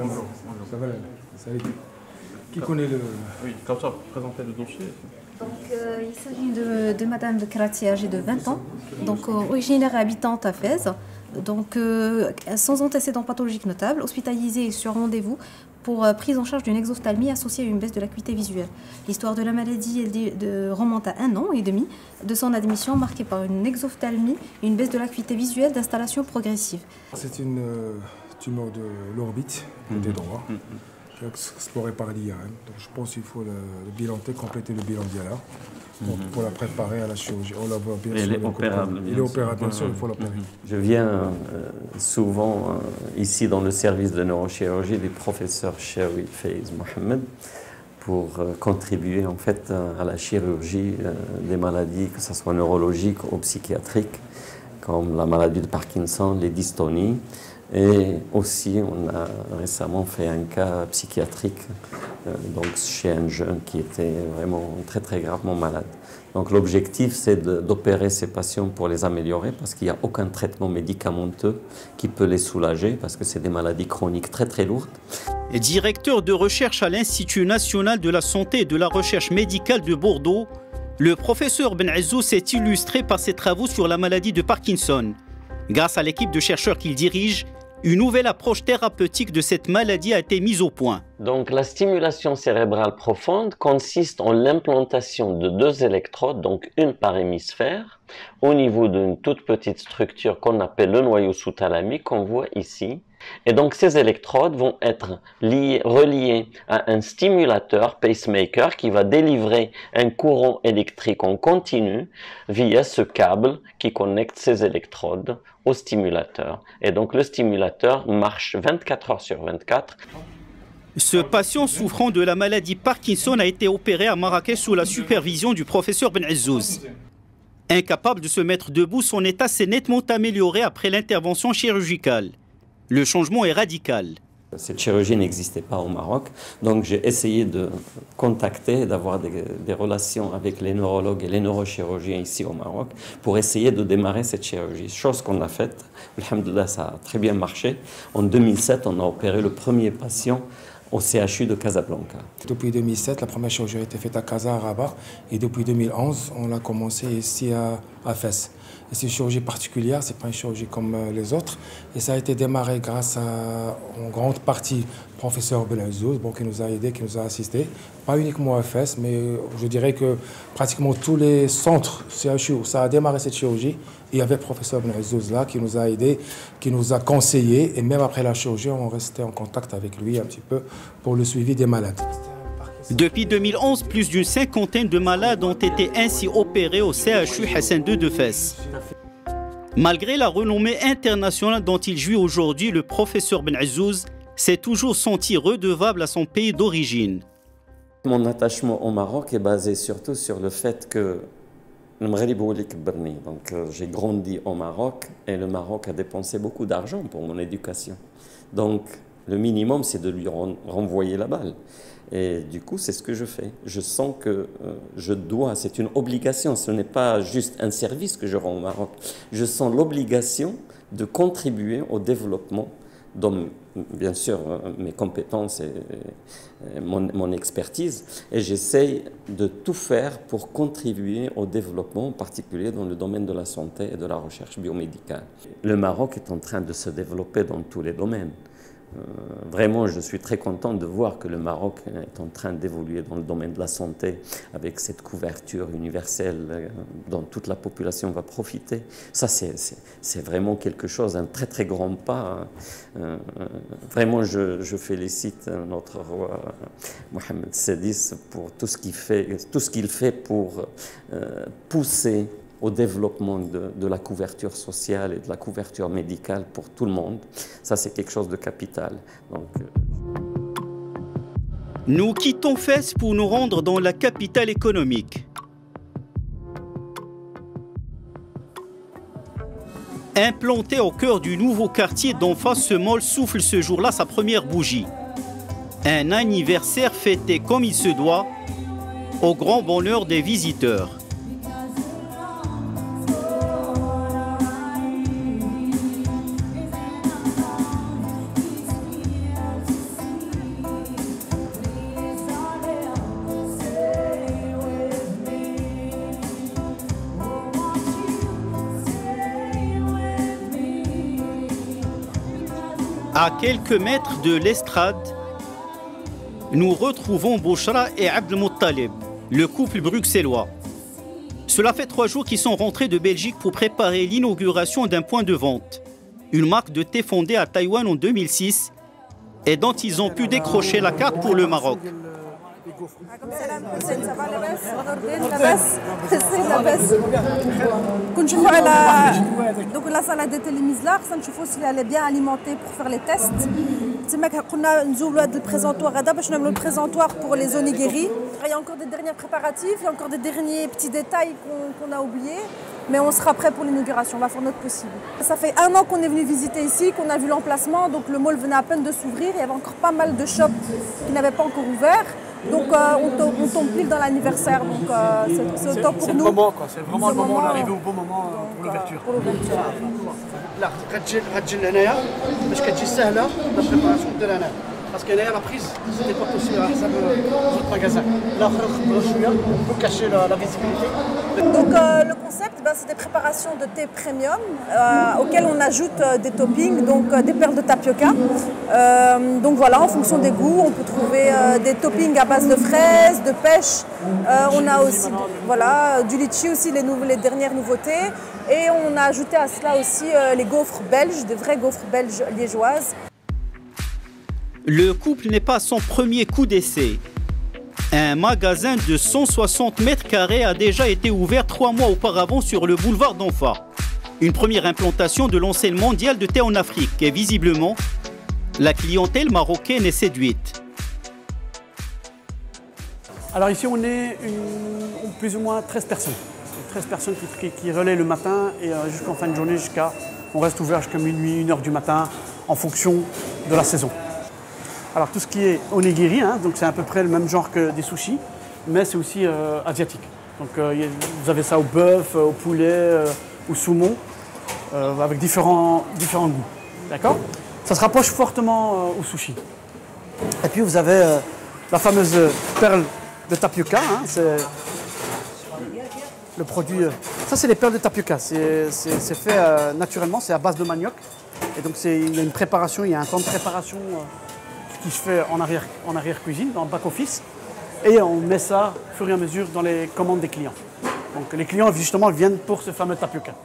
Ça va, salut. Qui connaît le... Oui, comme ça, présenter le dossier. Donc, euh, il s'agit de, de Madame de Krati, âgée de vingt ans, donc euh, originaire et habitante à Fès, donc euh, sans antécédents pathologiques notables, hospitalisée et sur rendez-vous pour euh, prise en charge d'une exophtalmie associée à une baisse de l'acuité visuelle. L'histoire de la maladie elle, de, remonte à un an et demi de son admission, marquée par une exophtalmie et une baisse de l'acuité visuelle d'installation progressive. C'est une euh, tumeur de l'orbite, côté mmh. droit. Mmh. Exploré par l'I A M. Donc je pense qu'il faut le, le bilan T, compléter le bilan d'I A L A pour, mm-hmm. pour la préparer à la chirurgie. On la voit bien sûr. Elle est opérable. Il est opérable, bien sûr, il faut l'opérer. Mm-hmm. Je viens euh, souvent euh, ici dans le service de neurochirurgie du professeur Cherwi Faiz Mohamed pour euh, contribuer en fait à la chirurgie euh, des maladies, que ce soit neurologiques ou psychiatriques, comme la maladie de Parkinson, les dystonies. Et aussi, on a récemment fait un cas psychiatrique euh, donc chez un jeune qui était vraiment très très gravement malade. Donc l'objectif, c'est d'opérer ces patients pour les améliorer parce qu'il n'y a aucun traitement médicamenteux qui peut les soulager parce que c'est des maladies chroniques très très lourdes. Directeur de recherche à l'Institut national de la santé et de la recherche médicale de Bordeaux, le professeur Ben Azzouz s'est illustré par ses travaux sur la maladie de Parkinson. Grâce à l'équipe de chercheurs qu'il dirige, une nouvelle approche thérapeutique de cette maladie a été mise au point. Donc la stimulation cérébrale profonde consiste en l'implantation de deux électrodes, donc une par hémisphère, au niveau d'une toute petite structure qu'on appelle le noyau sous-thalamique, qu'on voit ici. Et donc ces électrodes vont être liées, reliées à un stimulateur pacemaker qui va délivrer un courant électrique en continu via ce câble qui connecte ces électrodes au stimulateur. Et donc le stimulateur marche vingt-quatre heures sur vingt-quatre. Ce patient souffrant de la maladie Parkinson a été opéré à Marrakech sous la supervision du professeur Ben Azzouz. Incapable de se mettre debout, son état s'est nettement amélioré après l'intervention chirurgicale. Le changement est radical. Cette chirurgie n'existait pas au Maroc, donc j'ai essayé de contacter, d'avoir des, des relations avec les neurologues et les neurochirurgiens ici au Maroc pour essayer de démarrer cette chirurgie. Chose qu'on a faite, alhamdoulilah, ça a très bien marché. En deux mille sept, on a opéré le premier patient au C H U de Casablanca. Depuis deux mille sept, la première chirurgie a été faite à Casa, à Rabat, et depuis deux mille onze, on a commencé ici à, à Fès. C'est une chirurgie particulière, ce n'est pas une chirurgie comme les autres. Et ça a été démarré grâce à, en grande partie, le professeur Ben Azzouz, bon, qui nous a aidés, qui nous a assistés. Pas uniquement à Fès, mais je dirais que pratiquement tous les centres C H U où ça a démarré cette chirurgie, il y avait le professeur Ben Azzouz là qui nous a aidés, qui nous a conseillés. Et même après la chirurgie, on restait en contact avec lui un petit peu pour le suivi des malades. Depuis deux mille onze, plus d'une cinquantaine de malades ont été ainsi opérés au C H U Hassan deux de Fès. Malgré la renommée internationale dont il jouit aujourd'hui, le professeur Ben Azzouz s'est toujours senti redevable à son pays d'origine. Mon attachement au Maroc est basé surtout sur le fait que donc j'ai grandi au Maroc et le Maroc a dépensé beaucoup d'argent pour mon éducation. Donc le minimum, c'est de lui renvoyer la balle. Et du coup, c'est ce que je fais. Je sens que euh, je dois, c'est une obligation, ce n'est pas juste un service que je rends au Maroc. Je sens l'obligation de contribuer au développement, dans, bien sûr, mes compétences et, et mon, mon expertise. Et j'essaye de tout faire pour contribuer au développement, en particulier dans le domaine de la santé et de la recherche biomédicale. Le Maroc est en train de se développer dans tous les domaines. Euh, vraiment, je suis très content de voir que le Maroc est en train d'évoluer dans le domaine de la santé avec cette couverture universelle euh, dont toute la population va profiter. Ça, c'est vraiment quelque chose, un très très grand pas. Euh, euh, vraiment, je, je félicite notre roi Mohamed Sadis pour tout ce qu'il fait, tout ce qu'il fait pour euh, pousser au développement de, de la couverture sociale et de la couverture médicale pour tout le monde. Ça, c'est quelque chose de capital. Donc, euh... Nous quittons Fès pour nous rendre dans la capitale économique. Implanté au cœur du nouveau quartier d'Anfa, ce mall souffle ce jour-là sa première bougie. Un anniversaire fêté comme il se doit, au grand bonheur des visiteurs. À quelques mètres de l'estrade, nous retrouvons Bouchra et Abdelmuttalib, le couple bruxellois. Cela fait trois jours qu'ils sont rentrés de Belgique pour préparer l'inauguration d'un point de vente, une marque de thé fondée à Taïwan en deux mille six et dont ils ont pu décrocher la carte pour le Maroc. كنشوفوا على دوك لا سالادات اللي ميزلا خصنا نشوفوا سي elle est bien alimentée pour faire les tests. تما قلنا نزولوا هذا البريزونطوار هذا باش نعملوا البريزونطوار pour les onigiri. Il y a encore des derniers préparatifs, il y a encore des derniers petits détails qu'on qu'on a oubliés, mais on sera prêt pour l'inauguration, on va faire notre possible. Ça fait un an qu'on est venu visiter ici, qu'on a vu l'emplacement, donc le mall venait à peine de s'ouvrir, il y avait encore pas mal de shops qui n'avaient pas encore ouvert. Donc euh, on, tombe, on tombe pile dans l'anniversaire, donc euh, c'est au top pour nous. C'est le moment, quoi. C'est vraiment le moment, on est arrivé au bon moment euh, pour l'ouverture. Pour l'ouverture. لا غتجي غتجي لهنايا باش كتجي سهله لا بريباراسيون ديال هنا باسكو هنايا لا بريز سيتي با بوسيبل على حساب زوج ماغازان الاخر خبروا شويه بو كاشي لا فيزيبيليتي. Donc euh, le concept, ben, c'est des préparations de thé premium euh, auxquelles on ajoute euh, des toppings, donc euh, des perles de tapioca. Euh, donc voilà, en fonction des goûts, on peut trouver euh, des toppings à base de fraises, de pêche. Euh, on a aussi voilà, du litchi aussi, les, nou les dernières nouveautés. Et on a ajouté à cela aussi euh, les gaufres belges, des vrais gaufres belges liégeoises. Le couple n'est pas à son premier coup d'essai. Un magasin de cent soixante mètres carrés a déjà été ouvert trois mois auparavant sur le boulevard d'Anfa. Une première implantation de l'enseigne mondiale de thé en Afrique et visiblement, la clientèle marocaine est séduite. Alors ici on est une, plus ou moins treize personnes. treize personnes qui, qui, qui relaient le matin et euh, jusqu'en fin de journée, jusqu'à, on reste ouvert jusqu'à minuit, une heure du matin en fonction de la saison. Alors tout ce qui est onigiri, hein, donc c'est à peu près le même genre que des sushis, mais c'est aussi euh, asiatique. Donc euh, y a, vous avez ça au bœuf, au poulet, euh, au saumon, euh, avec différents, différents goûts. D'accord ? Ça se rapproche fortement euh, au sushi. Et puis vous avez euh, la fameuse perle de tapioca, hein, c'est le produit. Euh, ça c'est les perles de tapioca, c'est fait euh, naturellement, c'est à base de manioc. Et donc il y a une préparation, il y a un temps de préparation euh, qui se fait en arrière, en arrière-cuisine, dans le back-office. Et on met ça au fur et à mesure dans les commandes des clients. Donc les clients justement viennent pour ce fameux tapioca.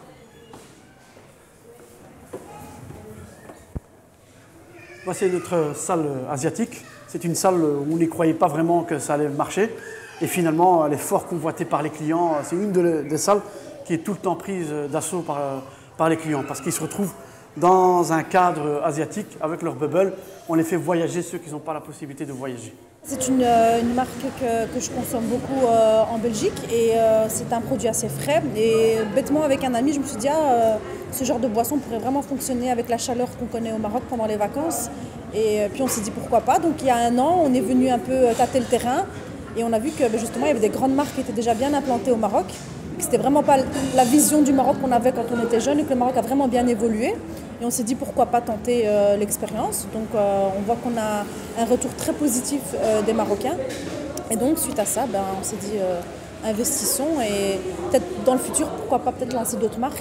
Voici notre salle asiatique. C'est une salle où on n'y croyait pas vraiment que ça allait marcher. Et finalement, elle est fort convoitée par les clients. C'est une des salles qui est tout le temps prise d'assaut par, par les clients parce qu'ils se retrouvent dans un cadre asiatique avec leur bubble. On les fait voyager ceux qui n'ont pas la possibilité de voyager. C'est une, une marque que, que je consomme beaucoup euh, en Belgique et euh, c'est un produit assez frais. Et bêtement, avec un ami, je me suis dit, ah, euh, ce genre de boisson pourrait vraiment fonctionner avec la chaleur qu'on connaît au Maroc pendant les vacances. Et puis on s'est dit pourquoi pas. Donc il y a un an, on est venu un peu tâter le terrain et on a vu que ben, justement il y avait des grandes marques qui étaient déjà bien implantées au Maroc. C'était vraiment pas la vision du Maroc qu'on avait quand on était jeune et que le Maroc a vraiment bien évolué. Et on s'est dit pourquoi pas tenter euh, l'expérience. Donc euh, on voit qu'on a un retour très positif euh, des Marocains. Et donc suite à ça, ben, on s'est dit euh, investissons et peut-être dans le futur, pourquoi pas peut-être lancer d'autres marques.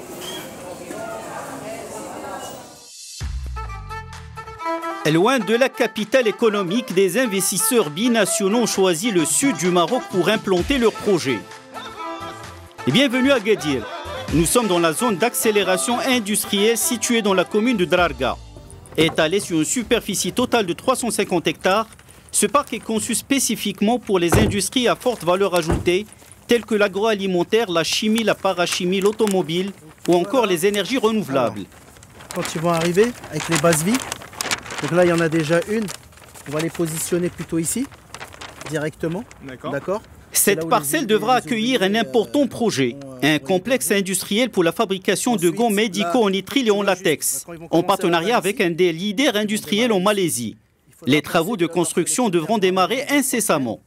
Loin de la capitale économique, des investisseurs binationaux ont choisi le sud du Maroc pour implanter leur projet. Et bienvenue à Agadir. Nous sommes dans la zone d'accélération industrielle située dans la commune de Drarga. Étalé sur une superficie totale de trois cent cinquante hectares, ce parc est conçu spécifiquement pour les industries à forte valeur ajoutée, telles que l'agroalimentaire, la chimie, la parachimie, l'automobile ou encore les énergies renouvelables. Quand ils vont arriver avec les bases vie, donc là il y en a déjà une, on va les positionner plutôt ici, directement. D'accord. Cette parcelle devra accueillir un important projet, un complexe industriel pour la fabrication de gants médicaux en nitrile et en latex, en partenariat avec un des leaders industriels en Malaisie. Les travaux de construction devront démarrer incessamment.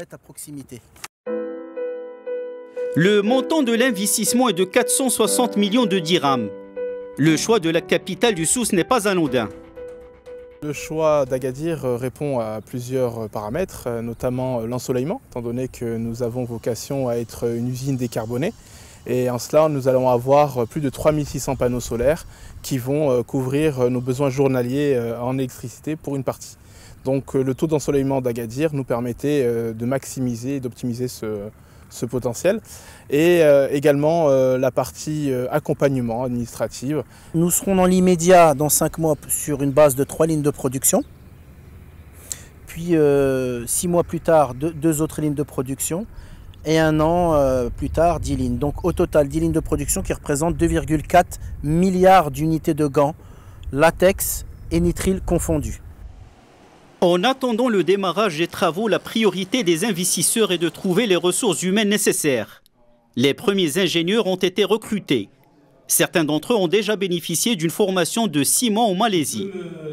Le montant de l'investissement est de quatre cent soixante millions de dirhams. Le choix de la capitale du Souss n'est pas anodin. Le choix d'Agadir répond à plusieurs paramètres, notamment l'ensoleillement, étant donné que nous avons vocation à être une usine décarbonée. Et en cela, nous allons avoir plus de trois mille six cents panneaux solaires qui vont couvrir nos besoins journaliers en électricité pour une partie. Donc le taux d'ensoleillement d'Agadir nous permettait de maximiser et d'optimiser ce, ce potentiel. Et euh, également euh, la partie euh, accompagnement administratif. Nous serons dans l'immédiat, dans cinq mois, sur une base de trois lignes de production. Puis euh, six mois plus tard, deux, deux autres lignes de production. Et un an euh, plus tard, dix lignes. Donc au total, dix lignes de production qui représentent deux virgule quatre milliards d'unités de gants, latex et nitrile confondus. En attendant le démarrage des travaux, la priorité des investisseurs est de trouver les ressources humaines nécessaires. Les premiers ingénieurs ont été recrutés. Certains d'entre eux ont déjà bénéficié d'une formation de six mois en Malaisie.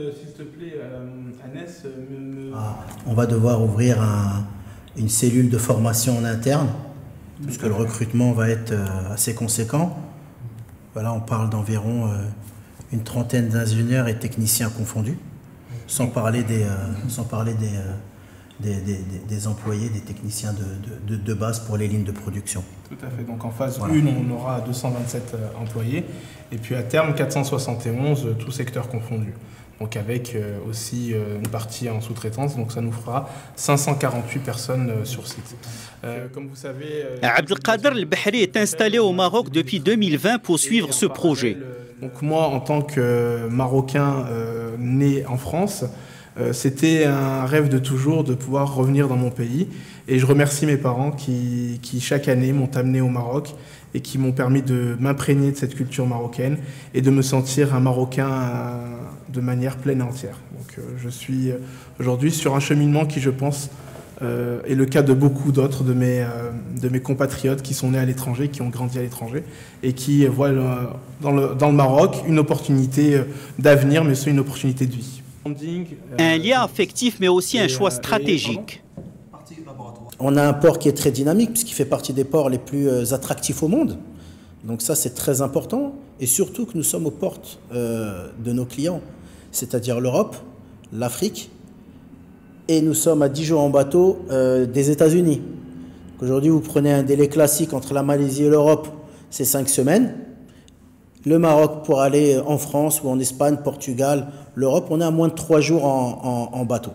Ah, on va devoir ouvrir un, une cellule de formation en interne, puisque le recrutement va être assez conséquent. Voilà, on parle d'environ une trentaine d'ingénieurs et techniciens confondus. Sans parler des, euh, sans parler des, euh, des, des, des employés, des techniciens de, de, de base pour les lignes de production. Tout à fait. Donc en phase voilà. un, on aura deux cent vingt-sept euh, employés. Et puis à terme, quatre cent soixante et onze, euh, tout secteur confondu. Donc avec euh, aussi euh, une partie en sous-traitance. Donc ça nous fera cinq cent quarante-huit personnes euh, sur site. Euh, comme vous savez... Euh, Abdelkader El-Bahri est installé au Maroc depuis deux mille vingt pour suivre ce projet. Donc moi, en tant que Marocain euh, né en France, euh, c'était un rêve de toujours de pouvoir revenir dans mon pays. Et je remercie mes parents qui, qui chaque année, m'ont amené au Maroc et qui m'ont permis de m'imprégner de cette culture marocaine et de me sentir un Marocain euh, de manière pleine et entière. Donc euh, je suis aujourd'hui sur un cheminement qui, je pense, Euh, et le cas de beaucoup d'autres de mes, euh, de mes compatriotes qui sont nés à l'étranger, qui ont grandi à l'étranger et qui euh, voient euh, dans, le, dans le Maroc une opportunité euh, d'avenir, mais aussi une opportunité de vie. Un lien affectif, mais aussi un choix stratégique. On a un port qui est très dynamique, puisqu'il fait partie des ports les plus euh, attractifs au monde. Donc ça, c'est très important. Et surtout que nous sommes aux portes euh, de nos clients, c'est-à-dire l'Europe, l'Afrique, et nous sommes à dix jours en bateau euh, des États-Unis. Aujourd'hui, vous prenez un délai classique entre la Malaisie et l'Europe, c'est cinq semaines. Le Maroc pour aller en France ou en Espagne, Portugal, l'Europe, on est à moins de trois jours en, en, en bateau.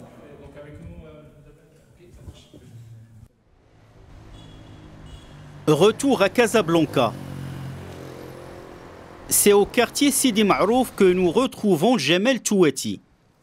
Retour à Casablanca. C'est au quartier Sidi Marouf que nous retrouvons Jamel Touati.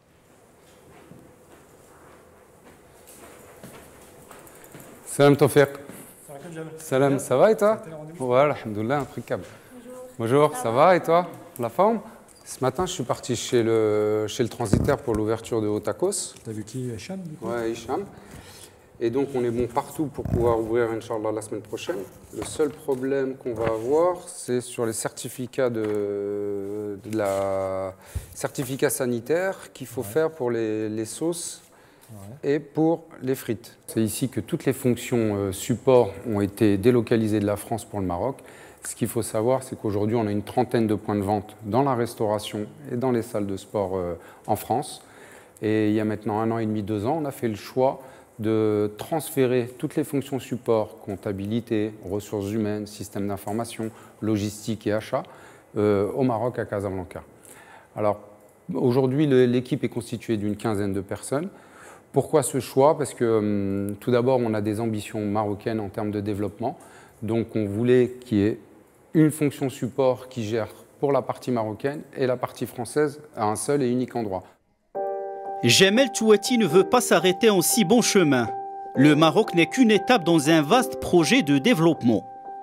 Salam Tawfiq. Salam, ça va et toi? Voilà, alhamdoulilah, impeccable. Bonjour, Bonjour ça va et toi? La forme? Ce matin, je suis parti chez le, chez le transitaire pour l'ouverture de Otakos. T'as vu qui? Hicham? Ouais, Hicham. Et donc, on est bon partout pour pouvoir ouvrir, Inch'Allah, la semaine prochaine. Le seul problème qu'on va avoir, c'est sur les certificats de, de la certificat sanitaire qu'il faut ouais. faire pour les, les sauces. Ouais. Et pour les frites. C'est ici que toutes les fonctions euh, support ont été délocalisées de la France pour le Maroc. Ce qu'il faut savoir, c'est qu'aujourd'hui, on a une trentaine de points de vente dans la restauration et dans les salles de sport euh, en France. Et il y a maintenant un an et demi, deux ans, on a fait le choix de transférer toutes les fonctions support, comptabilité, ressources humaines, système d'information, logistique et achat, euh, au Maroc, à Casablanca. Alors, aujourd'hui, l'équipe est constituée d'une quinzaine de personnes. Pourquoi ce choix? Parce que hum, tout d'abord, on a des ambitions marocaines en termes de développement. Donc, on voulait qu'il y ait une fonction support qui gère pour la partie marocaine et la partie française à un seul et unique endroit. Jamel Touati ne veut pas s'arrêter en si bon chemin. Le Maroc n'est qu'une étape dans un vaste projet de développement.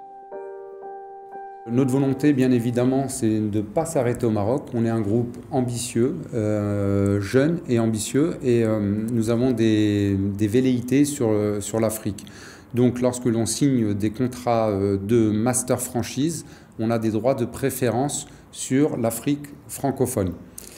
Notre volonté, bien évidemment, c'est de ne pas s'arrêter au Maroc. On est un groupe ambitieux, euh, jeune et ambitieux, et euh, nous avons des, des velléités sur, sur l'Afrique. Donc lorsque l'on signe des contrats de master franchise, on a des droits de préférence sur l'Afrique francophone.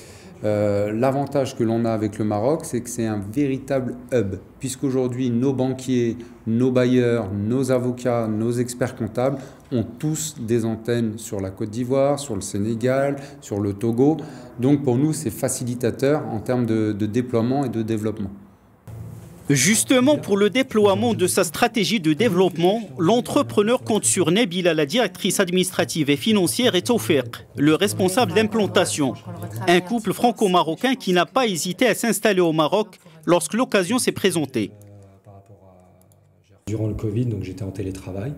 Euh, L'avantage que l'on a avec le Maroc, c'est que c'est un véritable hub, puisqu'aujourd'hui nos banquiers, nos bailleurs, nos avocats, nos experts comptables ont tous des antennes sur la Côte d'Ivoire, sur le Sénégal, sur le Togo. Donc pour nous, c'est facilitateur en termes de, de déploiement et de développement. Justement, pour le déploiement de sa stratégie de développement, l'entrepreneur compte sur Nabila, la directrice administrative et financière, et Tawfiq, le responsable d'implantation. Un couple franco-marocain qui n'a pas hésité à s'installer au Maroc lorsque l'occasion s'est présentée. Durant le Covid, donc j'étais en télétravail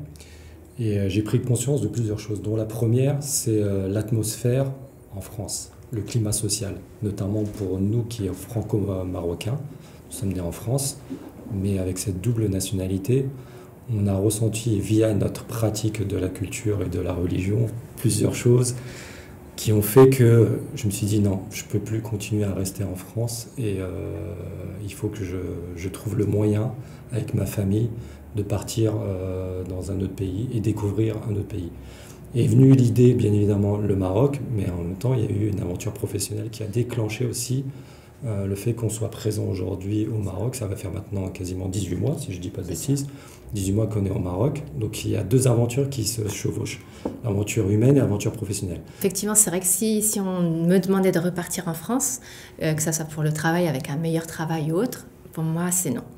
et j'ai pris conscience de plusieurs choses, dont la première, c'est l'atmosphère en France, le climat social, notamment pour nous qui sommes franco-marocains. Nous sommes nés en France, mais avec cette double nationalité, on a ressenti via notre pratique de la culture et de la religion plusieurs choses qui ont fait que je me suis dit non, je ne peux plus continuer à rester en France et euh, il faut que je, je trouve le moyen avec ma famille de partir euh, dans un autre pays et découvrir un autre pays. Est venue l'idée, bien évidemment, le Maroc, mais en même temps, il y a eu une aventure professionnelle qui a déclenché aussi Euh, le fait qu'on soit présent aujourd'hui au Maroc. Ça va faire maintenant quasiment dix-huit mois, si je ne dis pas de bêtises, dix-huit mois qu'on est au Maroc. Donc il y a deux aventures qui se chevauchent, l'aventure humaine et l'aventure professionnelle. Effectivement, c'est vrai que si, si on me demandait de repartir en France, euh, que ça soit pour le travail, avec un meilleur travail ou autre, pour moi, c'est non.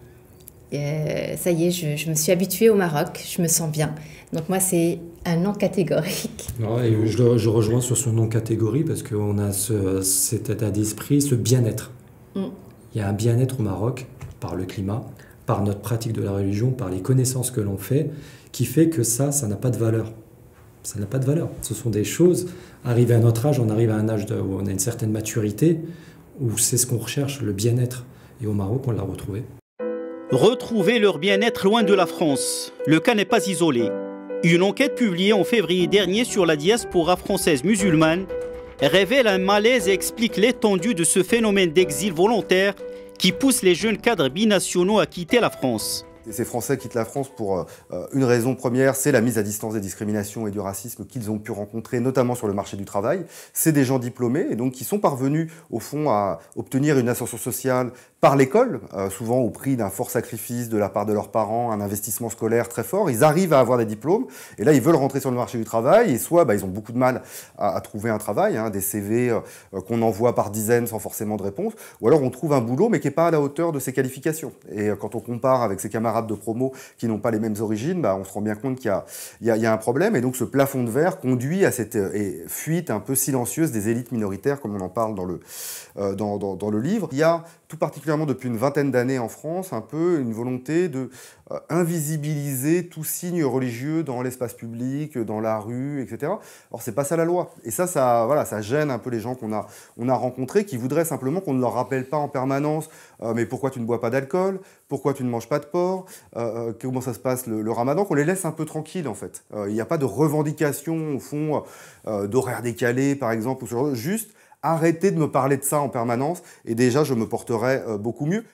Euh, ça y est, je, je me suis habituée au Maroc, je me sens bien. Donc moi, c'est un non catégorique. Non, et je, je rejoins sur ce non catégorie parce qu'on a ce, cet état d'esprit, ce bien-être. Mm. Il y a un bien-être au Maroc par le climat, par notre pratique de la religion, par les connaissances que l'on fait, qui fait que ça, ça n'a pas de valeur. Ça n'a pas de valeur. Ce sont des choses, arrivé à notre âge, on arrive à un âge de, où on a une certaine maturité, où c'est ce qu'on recherche, le bien-être. Et au Maroc, on l'a retrouvé. Retrouver leur bien-être loin de la France. Le cas n'est pas isolé. Une enquête publiée en février dernier sur la diaspora française musulmane révèle un malaise et explique l'étendue de ce phénomène d'exil volontaire qui pousse les jeunes cadres binationaux à quitter la France. Ces Français quittent la France pour euh, une raison première, c'est la mise à distance des discriminations et du racisme qu'ils ont pu rencontrer, notamment sur le marché du travail. C'est des gens diplômés et donc qui sont parvenus, au fond, à obtenir une ascension sociale par l'école, euh, souvent au prix d'un fort sacrifice de la part de leurs parents, un investissement scolaire très fort. Ils arrivent à avoir des diplômes et là, ils veulent rentrer sur le marché du travail et soit bah, ils ont beaucoup de mal à, à trouver un travail, hein, des C V euh, qu'on envoie par dizaines sans forcément de réponse, ou alors on trouve un boulot mais qui n'est pas à la hauteur de ses qualifications. Et euh, quand on compare avec ses camarades de promo qui n'ont pas les mêmes origines, bah, on se rend bien compte qu'il y a, il y a, il y a un problème. Et donc ce plafond de verre conduit à cette euh, fuite un peu silencieuse des élites minoritaires, comme on en parle dans le, euh, dans, dans, dans le livre. Il y a tout particulièrement depuis une vingtaine d'années en France, un peu une volonté de euh, invisibiliser tout signe religieux dans l'espace public, dans la rue, et cetera. Or, c'est pas ça la loi. Et ça, ça, voilà, ça gêne un peu les gens qu'on a, on a rencontrés, qui voudraient simplement qu'on ne leur rappelle pas en permanence euh, mais pourquoi tu ne bois pas d'alcool, pourquoi tu ne manges pas de porc, euh, comment ça se passe le, le ramadan, qu'on les laisse un peu tranquilles, en fait. Euh, il n'y a pas de revendication, au fond, euh, d'horaires décalés, par exemple, ou ce genre de, juste arrêtez de me parler de ça en permanence et déjà je me porterai euh, beaucoup mieux.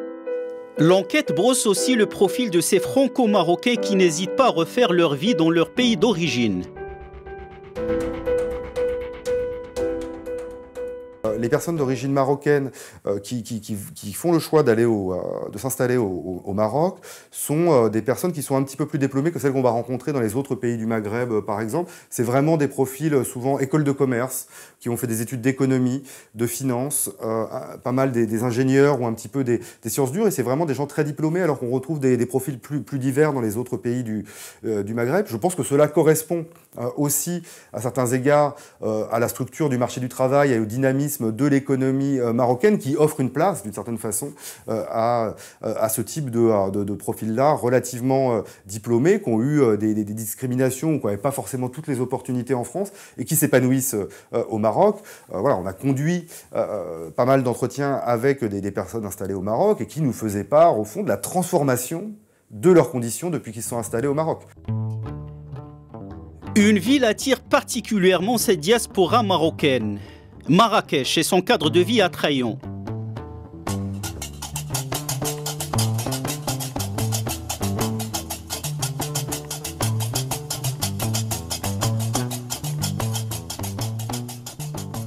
L'enquête brosse aussi le profil de ces franco-marocains qui n'hésitent pas à refaire leur vie dans leur pays d'origine. Les personnes d'origine marocaine euh, qui, qui, qui, qui font le choix d'aller au, euh, de s'installer au, au, au Maroc sont euh, des personnes qui sont un petit peu plus diplômées que celles qu'on va rencontrer dans les autres pays du Maghreb, euh, par exemple. C'est vraiment des profils euh, souvent écoles de commerce, qui ont fait des études d'économie, de finance, euh, pas mal des, des ingénieurs ou un petit peu des, des sciences dures, et c'est vraiment des gens très diplômés, alors qu'on retrouve des, des profils plus, plus divers dans les autres pays du, euh, du Maghreb. Je pense que cela correspond euh, aussi, à certains égards, euh, à la structure du marché du travail et au dynamisme de l'économie euh, marocaine, qui offre une place, d'une certaine façon, euh, à, à ce type de, de, de profil-là, relativement euh, diplômés, qui ont eu euh, des, des, des discriminations, ou qui n'avaient pas forcément toutes les opportunités en France, et qui s'épanouissent euh, au Maroc. Euh, voilà, on a conduit euh, pas mal d'entretiens avec des, des personnes installées au Maroc, et qui nous faisaient part, au fond, de la transformation de leurs conditions depuis qu'ils sont installés au Maroc. Une ville attire particulièrement cette diaspora marocaine. Marrakech et son cadre de vie attrayant.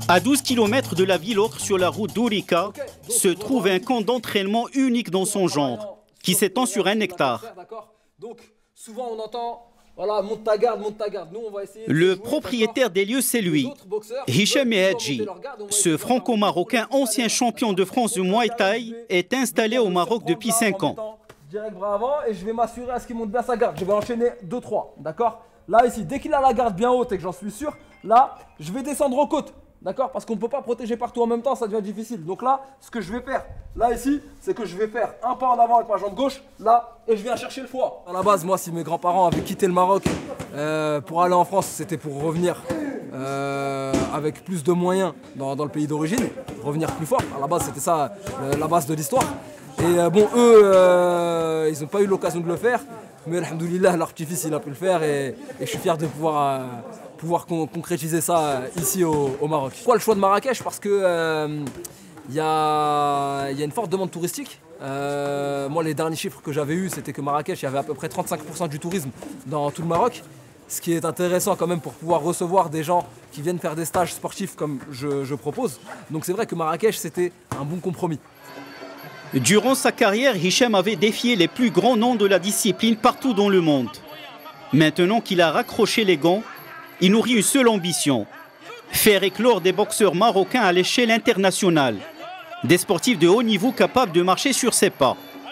À douze kilomètres de la ville ocre, sur la route d'Ourika, se trouve un camp d'entraînement unique dans son genre, qui s'étend sur un hectare. Donc, souvent on entend, voilà, monte ta garde, monte ta garde. Nous, on va essayer de Le jouer, propriétaire des lieux, c'est lui, Hicham Ehadji. Ce franco-marocain, ancien champion de France de Muay Thai, est installé au Maroc depuis cinq ans. Direct bras avant et je vais m'assurer à ce qu'il monte bien sa garde. Je vais enchaîner deux trois, d'accord? Là, ici, dès qu'il a la garde bien haute et que j'en suis sûr, là, je vais descendre aux côtes. D'accord? Parce qu'on ne peut pas protéger partout en même temps, ça devient difficile. Donc là, ce que je vais faire, là ici, c'est que je vais faire un pas en avant avec ma jambe gauche, là, et je viens chercher le foie. À la base, moi, si mes grands-parents avaient quitté le Maroc euh, pour aller en France, c'était pour revenir euh, avec plus de moyens dans, dans le pays d'origine, revenir plus fort. À la base, c'était ça, euh, la base de l'histoire. Et euh, bon, eux, euh, ils n'ont pas eu l'occasion de le faire, mais alhamdoulilah, leur petit-fils, il a pu le faire, et, et je suis fier de pouvoir... Euh, pouvoir con concrétiser ça ici au, au Maroc. Pourquoi le choix de Marrakech? Parce que euh, y, a, y a une forte demande touristique. Euh, moi, les derniers chiffres que j'avais eus, c'était que Marrakech, il y avait à peu près trente-cinq pour cent du tourisme dans tout le Maroc. Ce qui est intéressant quand même pour pouvoir recevoir des gens qui viennent faire des stages sportifs comme je, je propose. Donc c'est vrai que Marrakech, c'était un bon compromis. Durant sa carrière, Hicham avait défié les plus grands noms de la discipline partout dans le monde. Maintenant qu'il a raccroché les gants, il nourrit une seule ambition, faire éclore des boxeurs marocains à l'échelle internationale, des sportifs de haut niveau capables de marcher sur ses pas.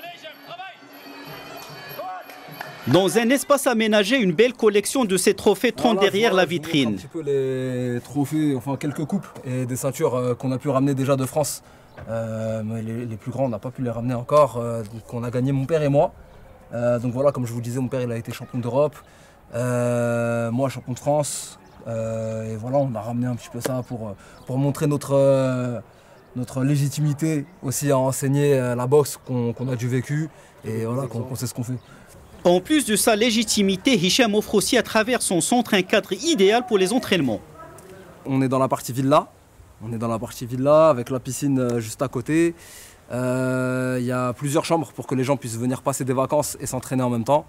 Dans un espace aménagé, une belle collection de ces trophées trône derrière la vitrine. Un petit peu les trophées, enfin quelques coupes et des ceintures euh, qu'on a pu ramener déjà de France. Euh, mais les, les plus grands, on n'a pas pu les ramener encore, euh, qu'on a gagné mon père et moi. Euh, donc voilà, comme je vous disais, mon père il a été champion d'Europe. Euh, moi champion de France, euh, et voilà, on a ramené un petit peu ça pour, pour montrer notre, euh, notre légitimité aussi à enseigner la boxe qu'on qu'on a du vécu et voilà, qu'on qu'on sait ce qu'on fait. En plus de sa légitimité, Hicham offre aussi à travers son centre un cadre idéal pour les entraînements. On est dans la partie villa, on est dans la partie villa avec la piscine juste à côté. Il euh, y a plusieurs chambres pour que les gens puissent venir passer des vacances et s'entraîner en même temps.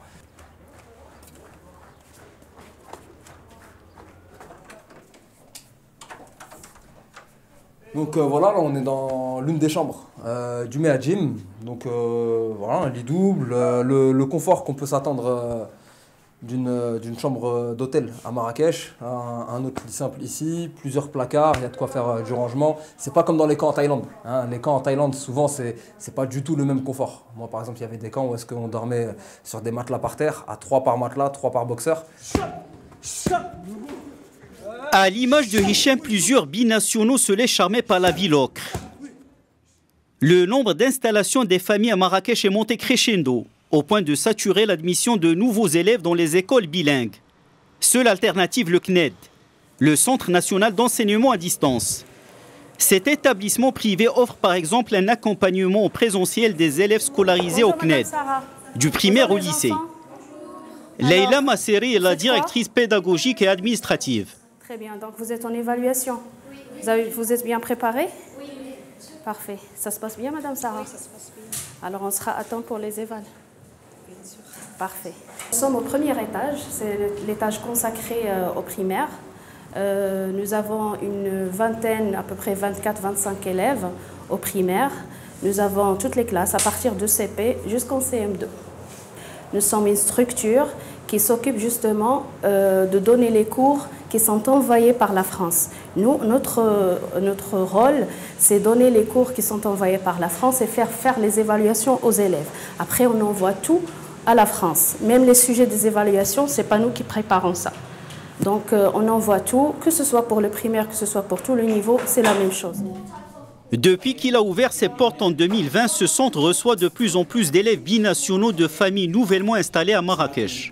Donc euh, voilà, là on est dans l'une des chambres euh, du Mea Gym. Donc euh, voilà, un lit double, euh, le, le confort qu'on peut s'attendre euh, d'une d'une chambre d'hôtel à Marrakech, un, un autre lit simple ici, plusieurs placards, il y a de quoi faire euh, du rangement. C'est pas comme dans les camps en Thaïlande. Hein. Les camps en Thaïlande, souvent, c'est c'est pas du tout le même confort. Moi par exemple, il y avait des camps où est-ce qu'on dormait sur des matelas par terre, à trois par matelas, trois par boxeur. À l'image de Hicham, plusieurs binationaux se laissent charmer par la ville ocre. Le nombre d'installations des familles à Marrakech est monté crescendo, au point de saturer l'admission de nouveaux élèves dans les écoles bilingues. Seule alternative, le C N E D, le Centre national d'enseignement à distance. Cet établissement privé offre par exemple un accompagnement au présentiel des élèves scolarisés au C N E D, du primaire au lycée. Leïla Masseri est la directrice pédagogique et administrative. Très bien, donc vous êtes en évaluation. Oui. Vous, avez, vous êtes bien préparé? Oui. Parfait. Ça se passe bien, Madame Sarah? Oui, ça se passe bien. Alors on sera à temps pour les évals. Bien sûr. Parfait. Nous sommes au premier étage, c'est l'étage consacré euh, aux primaires. Euh, nous avons une vingtaine, à peu près vingt-quatre vingt-cinq élèves aux primaires. Nous avons toutes les classes à partir de C P jusqu'en C M deux. Nous sommes une structure qui s'occupe justement euh, de donner les cours qui sont envoyés par la France. Nous, notre, notre rôle, c'est donner les cours qui sont envoyés par la France et faire faire les évaluations aux élèves. Après, on envoie tout à la France. Même les sujets des évaluations, ce n'est pas nous qui préparons ça. Donc, euh, on envoie tout, que ce soit pour le primaire, que ce soit pour tout le niveau, c'est la même chose. Depuis qu'il a ouvert ses portes en deux mille vingt, ce centre reçoit de plus en plus d'élèves binationaux de familles nouvellement installées à Marrakech.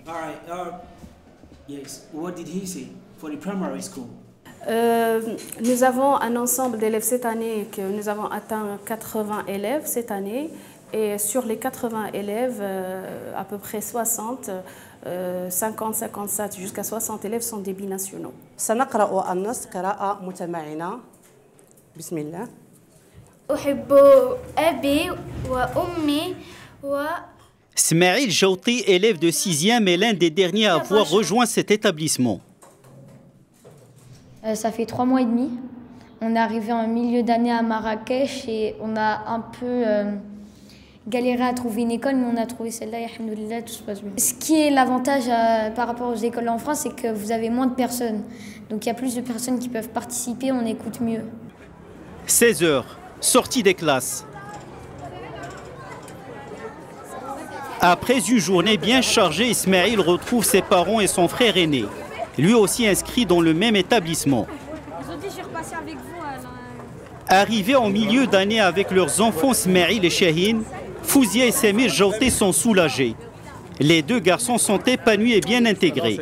Euh, nous avons un ensemble d'élèves cette année, que nous avons atteint quatre-vingts élèves cette année. Et sur les quatre-vingts élèves, euh, à peu près soixante, euh, cinquante, cinquante-sept jusqu'à soixante élèves sont des binationaux. Bismillah. Smaïl Jouti, élève de sixième, est l'un des derniers à avoir rejoint cet établissement. Euh, ça fait trois mois et demi. On est arrivé en milieu d'année à Marrakech et on a un peu euh, galéré à trouver une école, mais on a trouvé celle-là et alhamdoulilah, tout se passe bien. Ce qui est l'avantage euh, par rapport aux écoles en France, c'est que vous avez moins de personnes. Donc il y a plus de personnes qui peuvent participer, on écoute mieux. seize heures, sortie des classes. Après une journée bien chargée, Ismaël retrouve ses parents et son frère aîné, lui aussi inscrit dans le même établissement. Arrivés en milieu d'année avec leurs enfants Ismaël et Chahine, Fouzia et Samir Jouté sont soulagés. Les deux garçons sont épanouis et bien intégrés.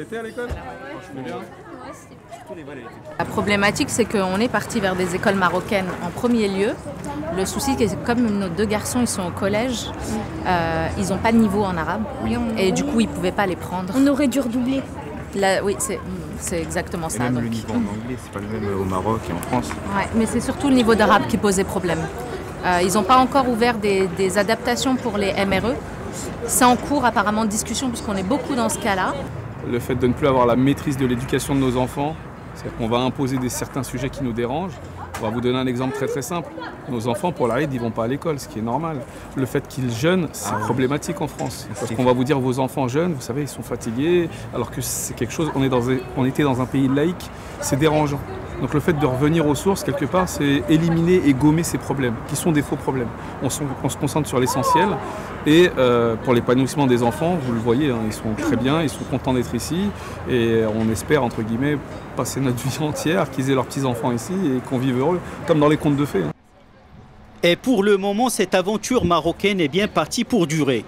La problématique, c'est qu'on est parti vers des écoles marocaines en premier lieu. Le souci, c'est que comme nos deux garçons ils sont au collège, euh, ils n'ont pas de niveau en arabe. Et du coup, ils ne pouvaient pas les prendre. On aurait dû redoubler. Là, oui, c'est exactement ça. Et même donc. le niveau en anglais, c'est pas le même au Maroc et en France. Ouais, mais c'est surtout le niveau d'arabe qui posait problème. Euh, ils n'ont pas encore ouvert des, des adaptations pour les M R E. C'est en cours apparemment de discussion puisqu'on est beaucoup dans ce cas-là. Le fait de ne plus avoir la maîtrise de l'éducation de nos enfants, c'est-à-dire qu'on va imposer des, certains sujets qui nous dérangent. On va vous donner un exemple très très simple. Nos enfants, pour l'Aïd, ils ne vont pas à l'école, ce qui est normal. Le fait qu'ils jeûnent, c'est ah, problématique en France. Parce qu'on va vous dire, vos enfants jeûnent, vous savez, ils sont fatigués, alors que c'est quelque chose, on, est dans, on était dans un pays laïque, c'est dérangeant. Donc le fait de revenir aux sources, quelque part, c'est éliminer et gommer ces problèmes, qui sont des faux problèmes. On se, on se concentre sur l'essentiel. Et euh, pour l'épanouissement des enfants, vous le voyez, hein, ils sont très bien, ils sont contents d'être ici. Et on espère, entre guillemets, passer notre vie entière, qu'ils aient leurs petits-enfants ici et qu'on vive heureux, comme dans les contes de fées. Hein. Et pour le moment, cette aventure marocaine est bien partie pour durer.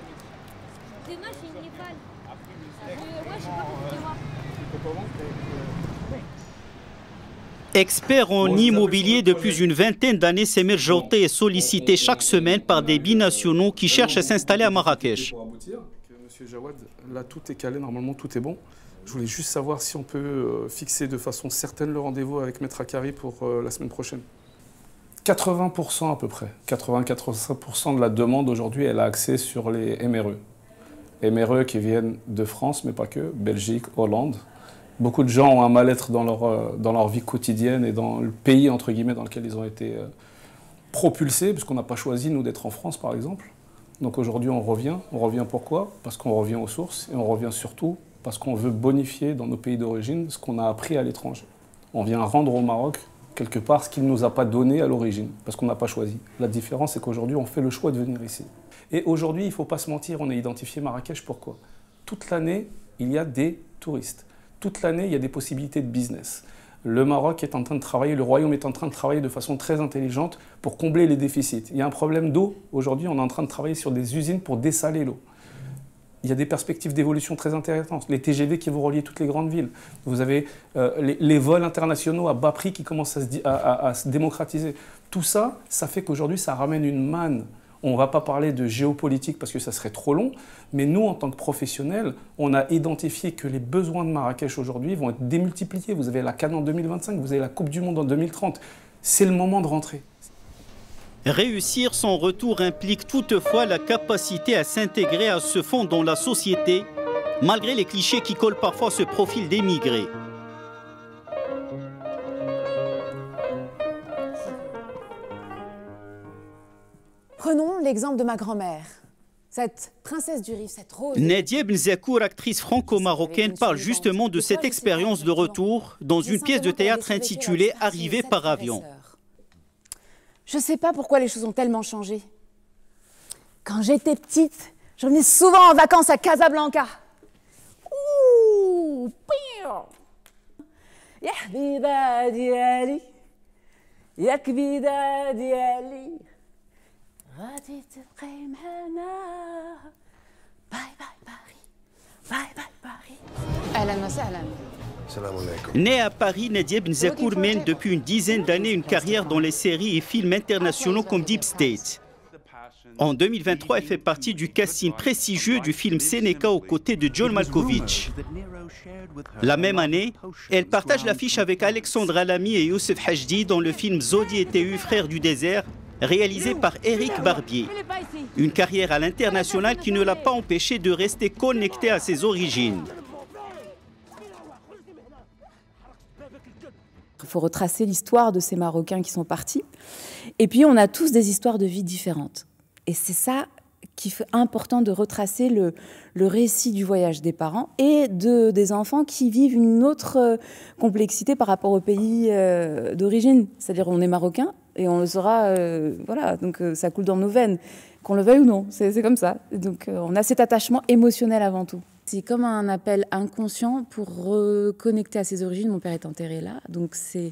Expert en immobilier depuis une vingtaine d'années, Samir Jouté est sollicité chaque semaine par des binationaux qui cherchent à s'installer à Marrakech. Pour aboutir, Monsieur Jawad, là tout est calé, normalement tout est bon. Je voulais juste savoir si on peut fixer de façon certaine le rendez-vous avec Maître Akari pour la semaine prochaine. quatre-vingts pour cent à peu près, quatre-vingts à quatre-vingt-cinq pour cent de la demande aujourd'hui, elle a accès sur les M R E. M R E qui viennent de France, mais pas que, Belgique, Hollande. Beaucoup de gens ont un mal-être dans leur, dans leur vie quotidienne et dans le pays, entre guillemets, dans lequel ils ont été propulsés, puisqu'on n'a pas choisi, nous, d'être en France, par exemple. Donc aujourd'hui, on revient. On revient pourquoi? Parce qu'on revient aux sources, et on revient surtout parce qu'on veut bonifier dans nos pays d'origine ce qu'on a appris à l'étranger. On vient rendre au Maroc, quelque part, ce qu'il ne nous a pas donné à l'origine, parce qu'on n'a pas choisi. La différence, c'est qu'aujourd'hui, on fait le choix de venir ici. Et aujourd'hui, il ne faut pas se mentir, on a identifié Marrakech, pourquoi? Toute l'année, il y a des touristes. Toute l'année, il y a des possibilités de business. Le Maroc est en train de travailler, le Royaume est en train de travailler de façon très intelligente pour combler les déficits. Il y a un problème d'eau. Aujourd'hui, on est en train de travailler sur des usines pour dessaler l'eau. Il y a des perspectives d'évolution très intéressantes. Les T G V qui vont relier toutes les grandes villes. Vous avez euh, les, les vols internationaux à bas prix qui commencent à se, à, à, à se démocratiser. Tout ça, ça fait qu'aujourd'hui, ça ramène une manne. On ne va pas parler de géopolitique parce que ça serait trop long, mais nous, en tant que professionnels, on a identifié que les besoins de Marrakech aujourd'hui vont être démultipliés. Vous avez la CAN en deux mille vingt-cinq, vous avez la Coupe du Monde en deux mille trente. C'est le moment de rentrer. Réussir son retour implique toutefois la capacité à s'intégrer à ce fond dans la société, malgré les clichés qui collent parfois à ce profil d'émigré. Prenons l'exemple de ma grand-mère, cette princesse du Rif, cette rose. Nadia Benzakour, actrice franco-marocaine, parle justement de cette expérience de retour dans une pièce de théâtre intitulée « Arrivée par avion ». Je ne sais pas pourquoi les choses ont tellement changé. Quand j'étais petite, je venais souvent en vacances à Casablanca. Ouh, Yahbida diali, yakbida diali. Bye bye Paris, bye bye Paris. Née à Paris, Nadia Benzakour mène depuis une dizaine d'années une carrière dans les séries et films internationaux comme Deep State. En deux mille vingt-trois, elle fait partie du casting prestigieux du film Seneca aux côtés de John Malkovich. La même année, elle partage l'affiche avec Alexandra Lamy et Youssef Hajdi dans le film Zodi et Théu, frères du désert, réalisé par Éric Barbier. Une carrière à l'international qui ne l'a pas empêché de rester connectée à ses origines. Il faut retracer l'histoire de ces Marocains qui sont partis. Et puis, on a tous des histoires de vie différentes. Et c'est ça qui est important de retracer le, le récit du voyage des parents et de, des enfants qui vivent une autre complexité par rapport au pays euh, d'origine. C'est-à-dire, on est Marocain et on le sera, euh, voilà, donc euh, ça coule dans nos veines, qu'on le veuille ou non, c'est comme ça. Donc, euh, on a cet attachement émotionnel avant tout. C'est comme un appel inconscient pour reconnecter à ses origines. Mon père est enterré là, donc c'est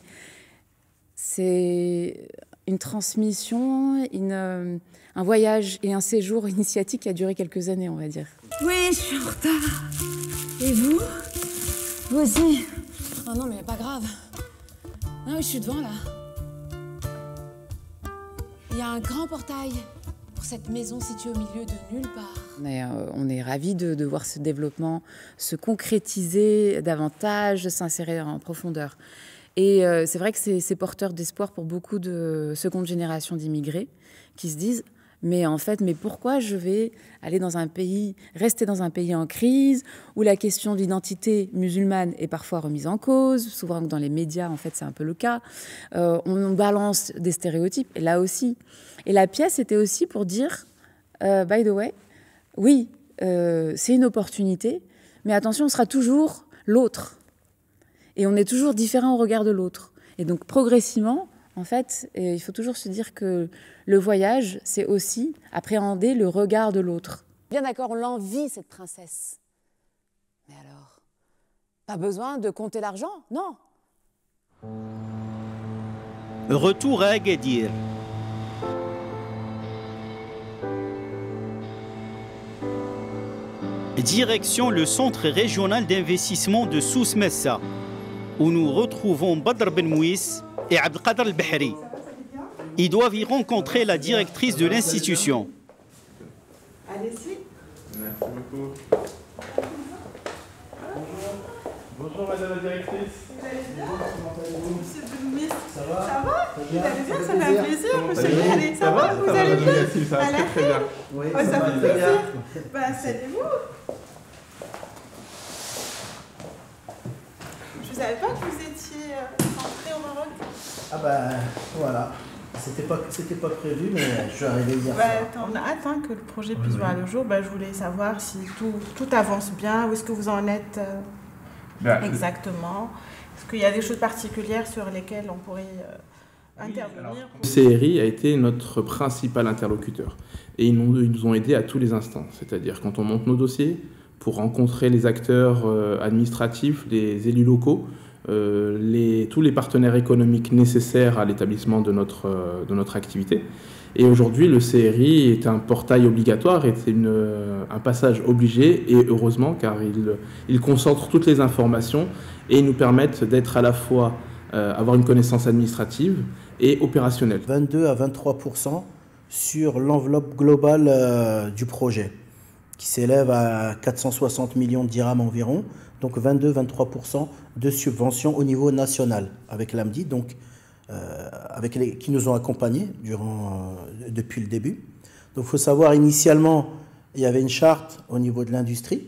c'est une transmission, une, euh, un voyage et un séjour initiatique qui a duré quelques années, on va dire. Oui, je suis en retard. Et vous? Vous aussi? Oh non, mais pas grave. Non, mais je suis devant là. Il y a un grand portail pour cette maison située au milieu de nulle part. On est, euh, on est ravis de, de voir ce développement se concrétiser davantage, s'insérer en profondeur. Et euh, c'est vrai que c'est porteur d'espoir pour beaucoup de seconde génération d'immigrés qui se disent « mais en fait, mais pourquoi je vais aller dans un pays, rester dans un pays en crise, où la question de l'identité musulmane est parfois remise en cause, souvent dans les médias, en fait, c'est un peu le cas. Euh, on balance des stéréotypes, et là aussi. Et la pièce était aussi pour dire euh, « by the way, oui, euh, c'est une opportunité, mais attention, on sera toujours l'autre. Et on est toujours différent au regard de l'autre. Et donc, progressivement, en fait, il faut toujours se dire que le voyage, c'est aussi appréhender le regard de l'autre. Bien d'accord, on l'envie, cette princesse. Mais alors, pas besoin de compter l'argent, non. Retour à Agadir. Direction le centre régional d'investissement de Souss Messa, où nous retrouvons Badr Ben Mouis et Abdelkader El-Bahri. Ils doivent y rencontrer la directrice de l'institution. Allez-y. Merci beaucoup. Bonjour madame la directrice. Vous allez bien? Monsieur Boumis. Ça va? Ça va? Bien. Vous allez bien? Ça Ça fait fait un plaisir. plaisir, monsieur Boumis. Ça, ça va? Vous ça allez va, bien? merci, ça va très très bien. Oui, oh, ça, ça fait plaisir. Bah, installez-vous. Je ne savais pas que vous étiez rentré au Maroc. Ah ben voilà, c'était pas, c'était pas prévu, mais je suis arrivé hier bah, soir. On a hâte hein, que le projet puisse oui, voir oui. le jour. Bah, je voulais savoir si tout, tout avance bien, où est-ce que vous en êtes euh, bah, exactement. Est-ce qu'il y a des choses particulières sur lesquelles on pourrait euh, intervenir? Le C R I a été notre principal interlocuteur et ils nous, ils nous ont aidés à tous les instants. C'est-à-dire quand on monte nos dossiers, pour rencontrer les acteurs euh, administratifs, les élus locaux, euh, les, tous les partenaires économiques nécessaires à l'établissement de notre, euh, de notre activité. Et aujourd'hui, le C R I est un portail obligatoire, est une, un passage obligé, et heureusement, car il, il concentre toutes les informations et nous permettent d'être à la fois, euh, avoir une connaissance administrative et opérationnelle. vingt-deux à vingt-trois pour cent sur l'enveloppe globale euh, du projet, qui s'élève à quatre cent soixante millions de dirhams environ, donc vingt-deux à vingt-trois pour cent de subventions au niveau national avec l'A M D I, donc euh, avec les, qui nous ont accompagnés durant, euh, depuis le début. Donc il faut savoir, initialement, il y avait une charte au niveau de l'industrie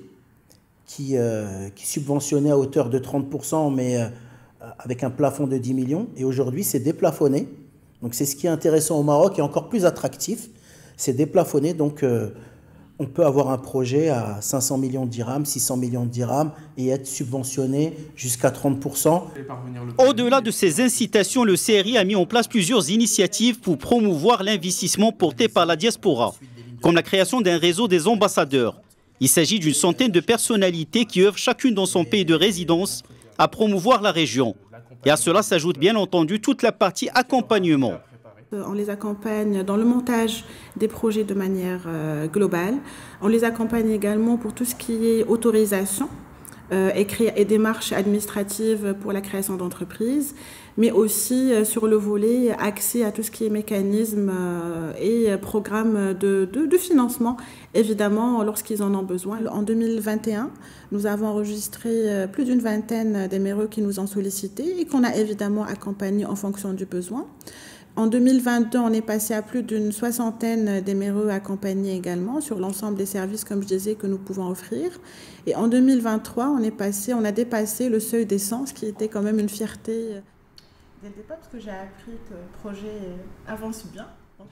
qui, euh, qui subventionnait à hauteur de trente pour cent, mais euh, avec un plafond de dix millions, et aujourd'hui c'est déplafonné. Donc c'est ce qui est intéressant au Maroc et encore plus attractif, c'est déplafonné, donc euh, on peut avoir un projet à cinq cents millions de dirhams, six cents millions de dirhams et être subventionné jusqu'à trente pour cent. Au-delà de ces incitations, le C R I a mis en place plusieurs initiatives pour promouvoir l'investissement porté par la diaspora, comme la création d'un réseau des ambassadeurs. Il s'agit d'une centaine de personnalités qui œuvrent chacune dans son pays de résidence à promouvoir la région. Et à cela s'ajoute bien entendu toute la partie accompagnement. On les accompagne dans le montage des projets de manière euh, globale. On les accompagne également pour tout ce qui est autorisation euh, et, et démarches administratives pour la création d'entreprises, mais aussi euh, sur le volet accès à tout ce qui est mécanisme euh, et programme de, de, de financement, évidemment, lorsqu'ils en ont besoin. En deux mille vingt et un, nous avons enregistré euh, plus d'une vingtaine d'M R E qui nous ont sollicité et qu'on a évidemment accompagné en fonction du besoin. En deux mille vingt-deux, on est passé à plus d'une soixantaine d'M R E accompagnés également sur l'ensemble des services, comme je disais, que nous pouvons offrir. Et en deux mille vingt-trois, on est passé, on a dépassé le seuil des cent, ce qui était quand même une fierté. dès le départ parce que j'ai appris que le projet avance bien. Donc,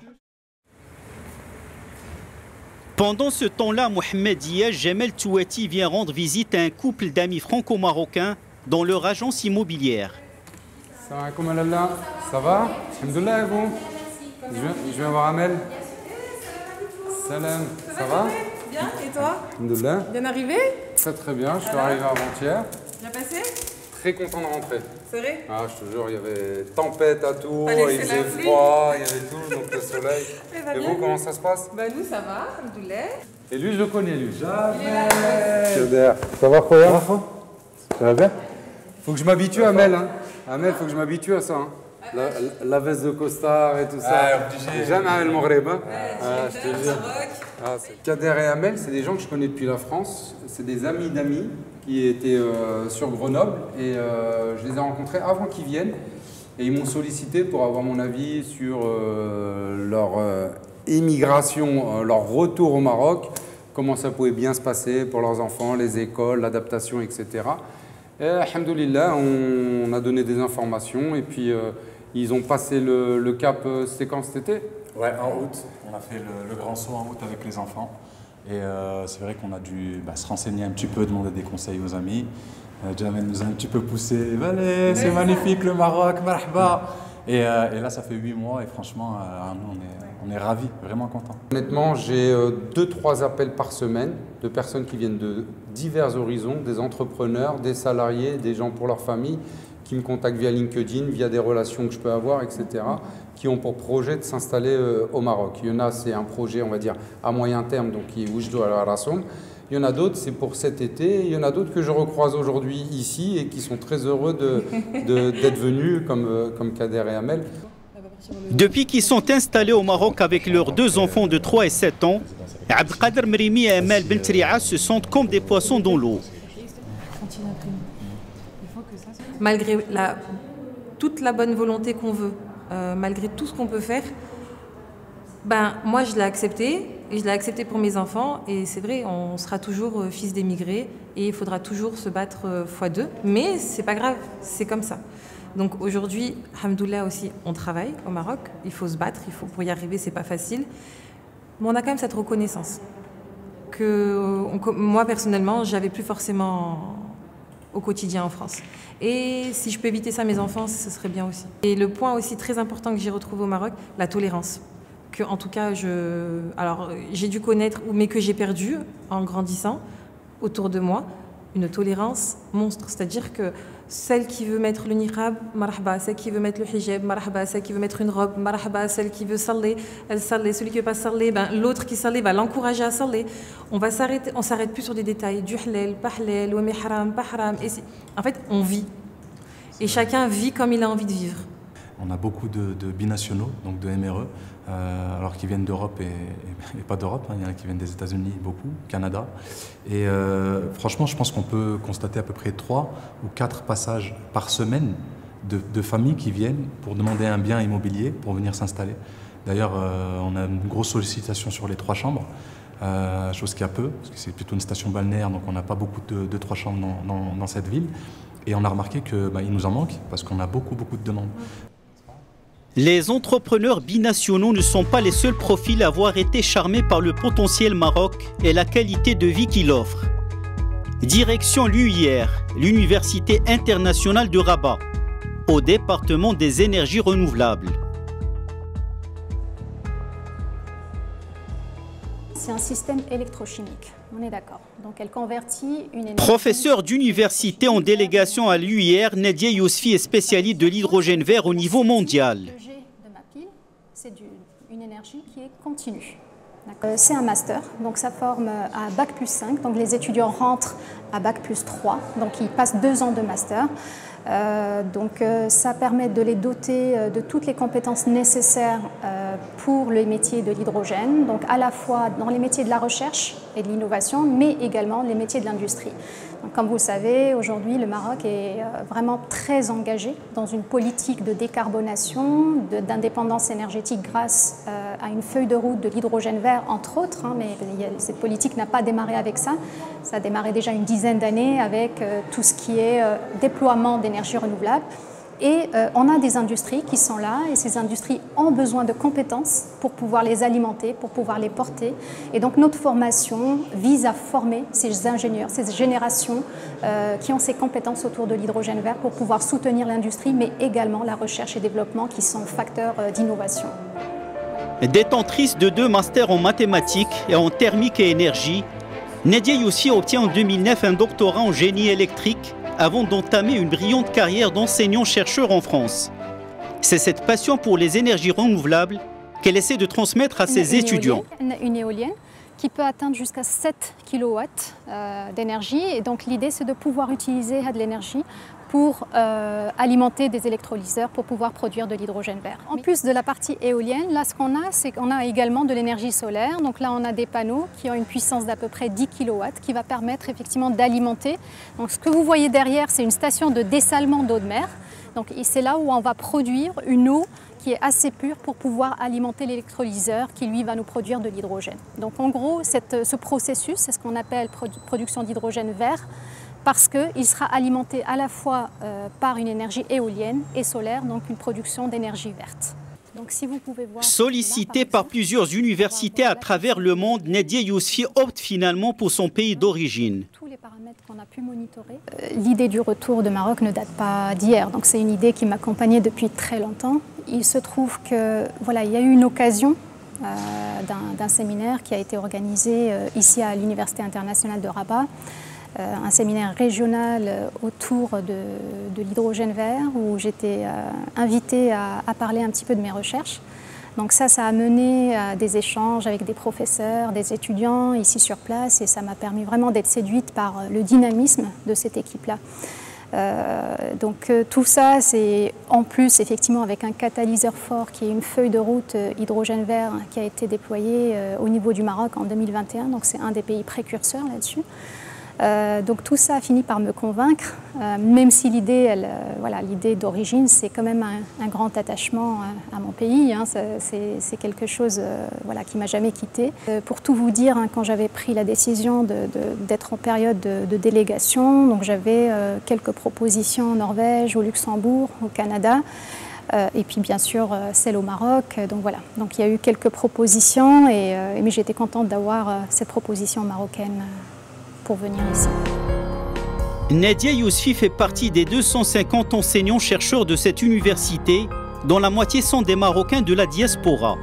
Pendant ce temps-là, Mohamed Dia Jamel Touati vient rendre visite à un couple d'amis franco-marocains dans leur agence immobilière. Salam alaikum Alalla, ça va? Alhamdoulilah et vous? Je viens, je viens voir Amel. Salam, ça va? Bien, et toi? Alhamdoulilah. Bien arrivé? Très très bien, je suis Alors? arrivé avant-hier. Bien passé? Très content de rentrer. C'est vrai? Ah, je te jure, il y avait tempête à Tours, Fallait il laisser faisait la pluie. froid, il y avait tout, donc le soleil. Eh ben Et bien. vous, comment ça se passe? Bah nous ça va, alhamdoulilah. Et lui, je le connais, lui. Jamais. Ça va, Khoya? Ça va bien? Faut que je m'habitue à Amel, hein. Amel, faut que je m'habitue à ça, hein. La, la, la veste de costard et tout ça. Ah, obligé. Jamais Amel Maghreb, hein. Ouais, Ah, je te jure. Ah, c'est- Kader et Amel, c'est des gens que je connais depuis la France. C'est des amis d'amis qui étaient euh, sur Grenoble et euh, je les ai rencontrés avant qu'ils viennent. Et ils m'ont sollicité pour avoir mon avis sur euh, leur euh, émigration, euh, leur retour au Maroc, comment ça pouvait bien se passer pour leurs enfants, les écoles, l'adaptation, et cetera. Et alhamdoulilah, on, on a donné des informations et puis euh, ils ont passé le, le cap, euh, c'était quand cet été? Ouais, en août. On a fait le, le grand saut en août avec les enfants. Et euh, c'est vrai qu'on a dû bah, se renseigner un petit peu, demander des conseils aux amis. Euh, Jamel nous a un petit peu poussé. Allez, c'est magnifique le Maroc, marhaba. Et, euh, et là, ça fait huit mois et franchement, euh, nous, on est, on est ravis, vraiment contents. Honnêtement, j'ai euh, deux, trois appels par semaine de personnes qui viennent de divers horizons, des entrepreneurs, des salariés, des gens pour leur famille, qui me contactent via LinkedIn, via des relations que je peux avoir, et cetera, qui ont pour projet de s'installer euh, au Maroc. Il y en a, c'est un projet, on va dire, à moyen terme, donc qui est Oujdo al-Rassoum. Il y en a d'autres, c'est pour cet été. Il y en a d'autres que je recroise aujourd'hui ici et qui sont très heureux de, de, d'être venus, comme, euh, comme Kader et Amel. Depuis qu'ils sont installés au Maroc avec leurs deux enfants de trois et sept ans, Abdelkader Mrimi et Amel Bentria se sentent comme des poissons dans l'eau. Malgré la, toute la bonne volonté qu'on veut, euh, malgré tout ce qu'on peut faire, ben, moi je l'ai accepté et je l'ai accepté pour mes enfants et c'est vrai, on sera toujours euh, fils d'émigrés et il faudra toujours se battre euh, fois deux, mais c'est pas grave, c'est comme ça. Donc aujourd'hui, alhamdoulilah aussi, on travaille au Maroc, il faut se battre, il faut, pour y arriver, c'est pas facile, mais on a quand même cette reconnaissance que on, moi personnellement, j'avais plus forcément au quotidien en France. Et si je peux éviter ça à mes enfants, ce serait bien aussi. Et le point aussi très important que j'ai retrouvé au Maroc, la tolérance. Que, en tout cas, je, alors, j'ai dû connaître, mais que j'ai perdu en grandissant autour de moi, une tolérance monstre. C'est-à-dire que celle qui veut mettre le niqab, marhaba, celle qui veut mettre le hijab, marhaba, celle qui veut mettre une robe, marhaba, celle qui veut saller, elle saller, celui qui ne veut pas saller, ben, l'autre qui saller va l'encourager à saller. On va s'arrêter, on s'arrête plus sur des détails, du halal, pas halal, ouais mais haram, pas haram. Et en fait, on vit. Et chacun vit comme il a envie de vivre. On a beaucoup de, de binationaux, donc de M R E, euh, alors qui viennent d'Europe et, et, et pas d'Europe. Hein. Il y en a qui viennent des États-Unis, beaucoup, Canada. Et euh, franchement, je pense qu'on peut constater à peu près trois ou quatre passages par semaine de, de familles qui viennent pour demander un bien immobilier pour venir s'installer. D'ailleurs, euh, on a une grosse sollicitation sur les trois chambres, euh, chose qu'il y a peu, parce que c'est plutôt une station balnéaire, donc on n'a pas beaucoup de, de trois chambres dans, dans, dans cette ville. Et on a remarqué qu'il bah, nous en manque parce qu'on a beaucoup, beaucoup de demandes. Les entrepreneurs binationaux ne sont pas les seuls profils à avoir été charmés par le potentiel Maroc et la qualité de vie qu'il offre. Direction l'U I R, l'Université internationale de Rabat, au département des énergies renouvelables. C'est un système électrochimique, on est d'accord. Donc elle convertit une énergie... Professeur d'université en délégation à l'U I R, Nadia Yousfi est spécialiste de l'hydrogène vert au niveau mondial. Le G de ma pile, c'est une énergie qui est continue. C'est un master, donc ça forme à bac plus cinq, donc les étudiants rentrent à bac plus trois, donc ils passent deux ans de master. Euh, donc euh, ça permet de les doter euh, de toutes les compétences nécessaires euh, pour les métiers de l'hydrogène, donc à la fois dans les métiers de la recherche et de l'innovation, mais également les métiers de l'industrie. Comme vous le savez, aujourd'hui, le Maroc est euh, vraiment très engagé dans une politique de décarbonation, de, d'indépendance énergétique grâce euh, à une feuille de route de l'hydrogène vert, entre autres, hein, mais cette politique n'a pas démarré avec ça. Ça a démarré déjà une dizaine d'années avec euh, tout ce qui est euh, déploiement d'énergie renouvelable. Et euh, on a des industries qui sont là et ces industries ont besoin de compétences pour pouvoir les alimenter, pour pouvoir les porter. Et donc notre formation vise à former ces ingénieurs, ces générations euh, qui ont ces compétences autour de l'hydrogène vert pour pouvoir soutenir l'industrie, mais également la recherche et développement qui sont facteurs euh, d'innovation. Détentrice de deux masters en mathématiques et en thermique et énergie, Nadia Yousfi obtient en deux mille neuf un doctorat en génie électrique avant d'entamer une brillante carrière d'enseignant-chercheur en France. C'est cette passion pour les énergies renouvelables qu'elle essaie de transmettre à ses une étudiants. Éolienne, une éolienne qui peut atteindre jusqu'à sept kilowatts euh, d'énergie. Et donc l'idée, c'est de pouvoir utiliser de l'énergie pour euh, alimenter des électrolyseurs pour pouvoir produire de l'hydrogène vert. En plus de la partie éolienne, là ce qu'on a, c'est qu'on a également de l'énergie solaire. Donc là on a des panneaux qui ont une puissance d'à peu près dix kilowatts qui va permettre effectivement d'alimenter. Donc ce que vous voyez derrière, c'est une station de dessalement d'eau de mer. Donc c'est là où on va produire une eau qui est assez pure pour pouvoir alimenter l'électrolyseur qui lui va nous produire de l'hydrogène. Donc en gros, cette, ce processus, c'est ce qu'on appelle produ production d'hydrogène vert, parce qu'il sera alimenté à la fois euh, par une énergie éolienne et solaire, donc une production d'énergie verte. Donc, si vous pouvez voir Sollicitée par plusieurs universités à travers le monde, Nadia Yousfi opte finalement pour son pays d'origine. Tous les paramètres qu'on a pu monitorer. Euh, L'idée du retour de Maroc ne date pas d'hier, donc c'est une idée qui m'accompagnait depuis très longtemps. Il se trouve que voilà, il y a eu une occasion euh, d'un séminaire qui a été organisé euh, ici à l'Université internationale de Rabat. Euh, un séminaire régional euh, autour de, de l'hydrogène vert où j'étais euh, invitée à, à parler un petit peu de mes recherches. Donc ça, ça a mené à des échanges avec des professeurs, des étudiants ici sur place et ça m'a permis vraiment d'être séduite par le dynamisme de cette équipe-là. Euh, donc euh, tout ça, c'est en plus effectivement avec un catalyseur fort qui est une feuille de route euh, hydrogène vert qui a été déployée euh, au niveau du Maroc en deux mille vingt et un, donc c'est un des pays précurseurs là-dessus. Euh, donc tout ça a fini par me convaincre, euh, même si l'idée, euh, voilà, l'idée d'origine, c'est quand même un, un grand attachement à, à mon pays. Hein, c'est quelque chose, euh, voilà, qui m'a jamais quittée. Euh, pour tout vous dire, hein, quand j'avais pris la décision d'être de, de, en période de, de délégation, donc j'avais euh, quelques propositions en Norvège, au Luxembourg, au Canada. Euh, et puis bien sûr euh, celle au Maroc, donc voilà. Donc il y a eu quelques propositions, et, euh, mais j'étais contente d'avoir euh, cette proposition marocaine pour venir ici. Nadia Yousfi fait partie des deux cent cinquante enseignants-chercheurs de cette université, dont la moitié sont des Marocains de la diaspora.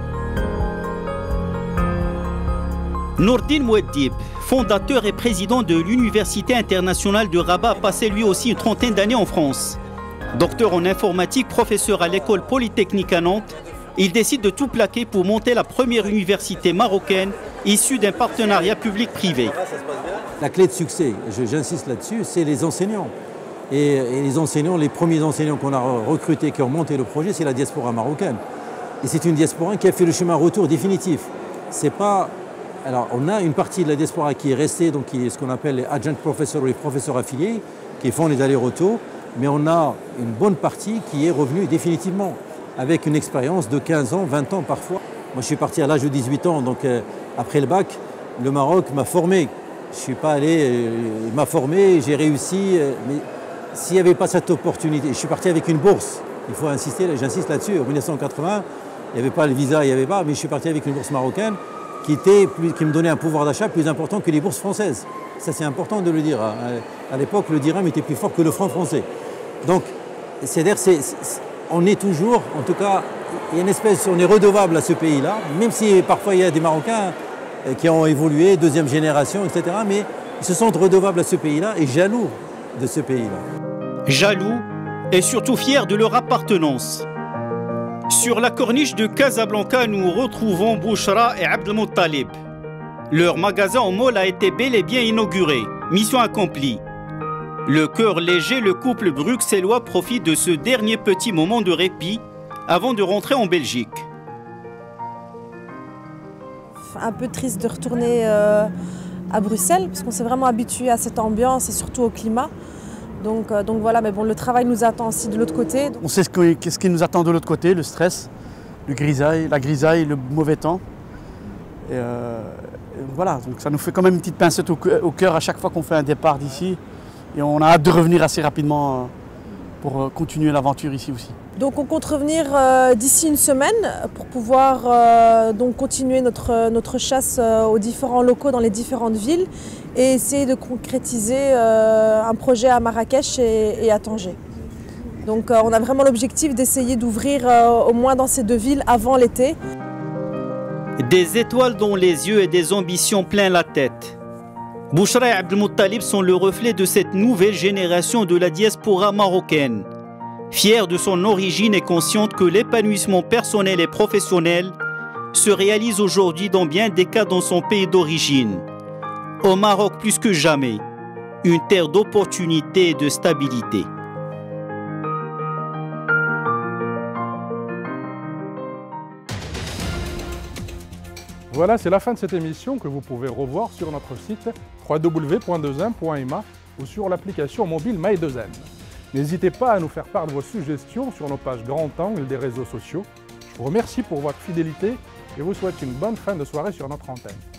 Nourdine Moueddib, fondateur et président de l'Université internationale de Rabat, a passé lui aussi une trentaine d'années en France. Docteur en informatique, professeur à l'école polytechnique à Nantes, il décide de tout plaquer pour monter la première université marocaine issue d'un partenariat public-privé. La clé de succès, j'insiste là-dessus, c'est les enseignants. Et, et les enseignants, les premiers enseignants qu'on a recrutés, qui ont monté le projet, c'est la diaspora marocaine. Et c'est une diaspora qui a fait le chemin retour définitif. C'est pas... Alors, on a une partie de la diaspora qui est restée, donc qui est ce qu'on appelle les adjunct professors ou les professeurs affiliés, qui font les allers-retours, mais on a une bonne partie qui est revenue définitivement, avec une expérience de quinze ans, vingt ans parfois. Moi, je suis parti à l'âge de dix-huit ans, donc euh, après le bac, le Maroc m'a formé. Je ne suis pas allé, euh, il m'a formé, j'ai réussi, euh, mais s'il n'y avait pas cette opportunité, je suis parti avec une bourse, il faut insister, j'insiste là-dessus, en mille neuf cent quatre-vingts, il n'y avait pas le visa, il n'y avait pas, mais je suis parti avec une bourse marocaine qui, était plus, qui me donnait un pouvoir d'achat plus important que les bourses françaises. Ça, c'est important de le dire. À, à l'époque, le dirham était plus fort que le franc français. Donc, c'est-à-dire, on est toujours, en tout cas, il y a une espèce, on est redevable à ce pays-là, même si parfois il y a des Marocains qui ont évolué, deuxième génération, et cetera, mais ils se sentent redevables à ce pays-là et jaloux de ce pays-là. Jaloux et surtout fiers de leur appartenance. Sur la corniche de Casablanca, nous retrouvons Bouchra et Abdelmoutalib. Leur magasin en mall a été bel et bien inauguré. Mission accomplie. Le cœur léger, le couple bruxellois profite de ce dernier petit moment de répit avant de rentrer en Belgique. Un peu triste de retourner euh, à Bruxelles parce qu'on s'est vraiment habitué à cette ambiance et surtout au climat. Donc, euh, donc voilà, mais bon, le travail nous attend aussi de l'autre côté. On sait ce qui, ce qui nous attend de l'autre côté, le stress, le grisaille, la grisaille, le mauvais temps. Et, euh, et voilà, donc ça nous fait quand même une petite pincette au, au cœur à chaque fois qu'on fait un départ d'ici. Et on a hâte de revenir assez rapidement pour euh, continuer l'aventure ici aussi. Donc on compte revenir euh, d'ici une semaine pour pouvoir euh, donc continuer notre, notre chasse euh, aux différents locaux dans les différentes villes et essayer de concrétiser euh, un projet à Marrakech et, et à Tanger. Donc euh, on a vraiment l'objectif d'essayer d'ouvrir euh, au moins dans ces deux villes avant l'été. Des étoiles dans les yeux et des ambitions plein la tête. Bouchra et Abdelmoutalib sont le reflet de cette nouvelle génération de la diaspora marocaine. Fière de son origine et consciente que l'épanouissement personnel et professionnel se réalise aujourd'hui dans bien des cas dans son pays d'origine. Au Maroc plus que jamais, une terre d'opportunités et de stabilité. Voilà, c'est la fin de cette émission que vous pouvez revoir sur notre site w w w point deux m point i m a ou sur l'application mobile My deux M. N'hésitez pas à nous faire part de vos suggestions sur nos pages Grand Angle des réseaux sociaux. Je vous remercie pour votre fidélité et vous souhaite une bonne fin de soirée sur notre antenne.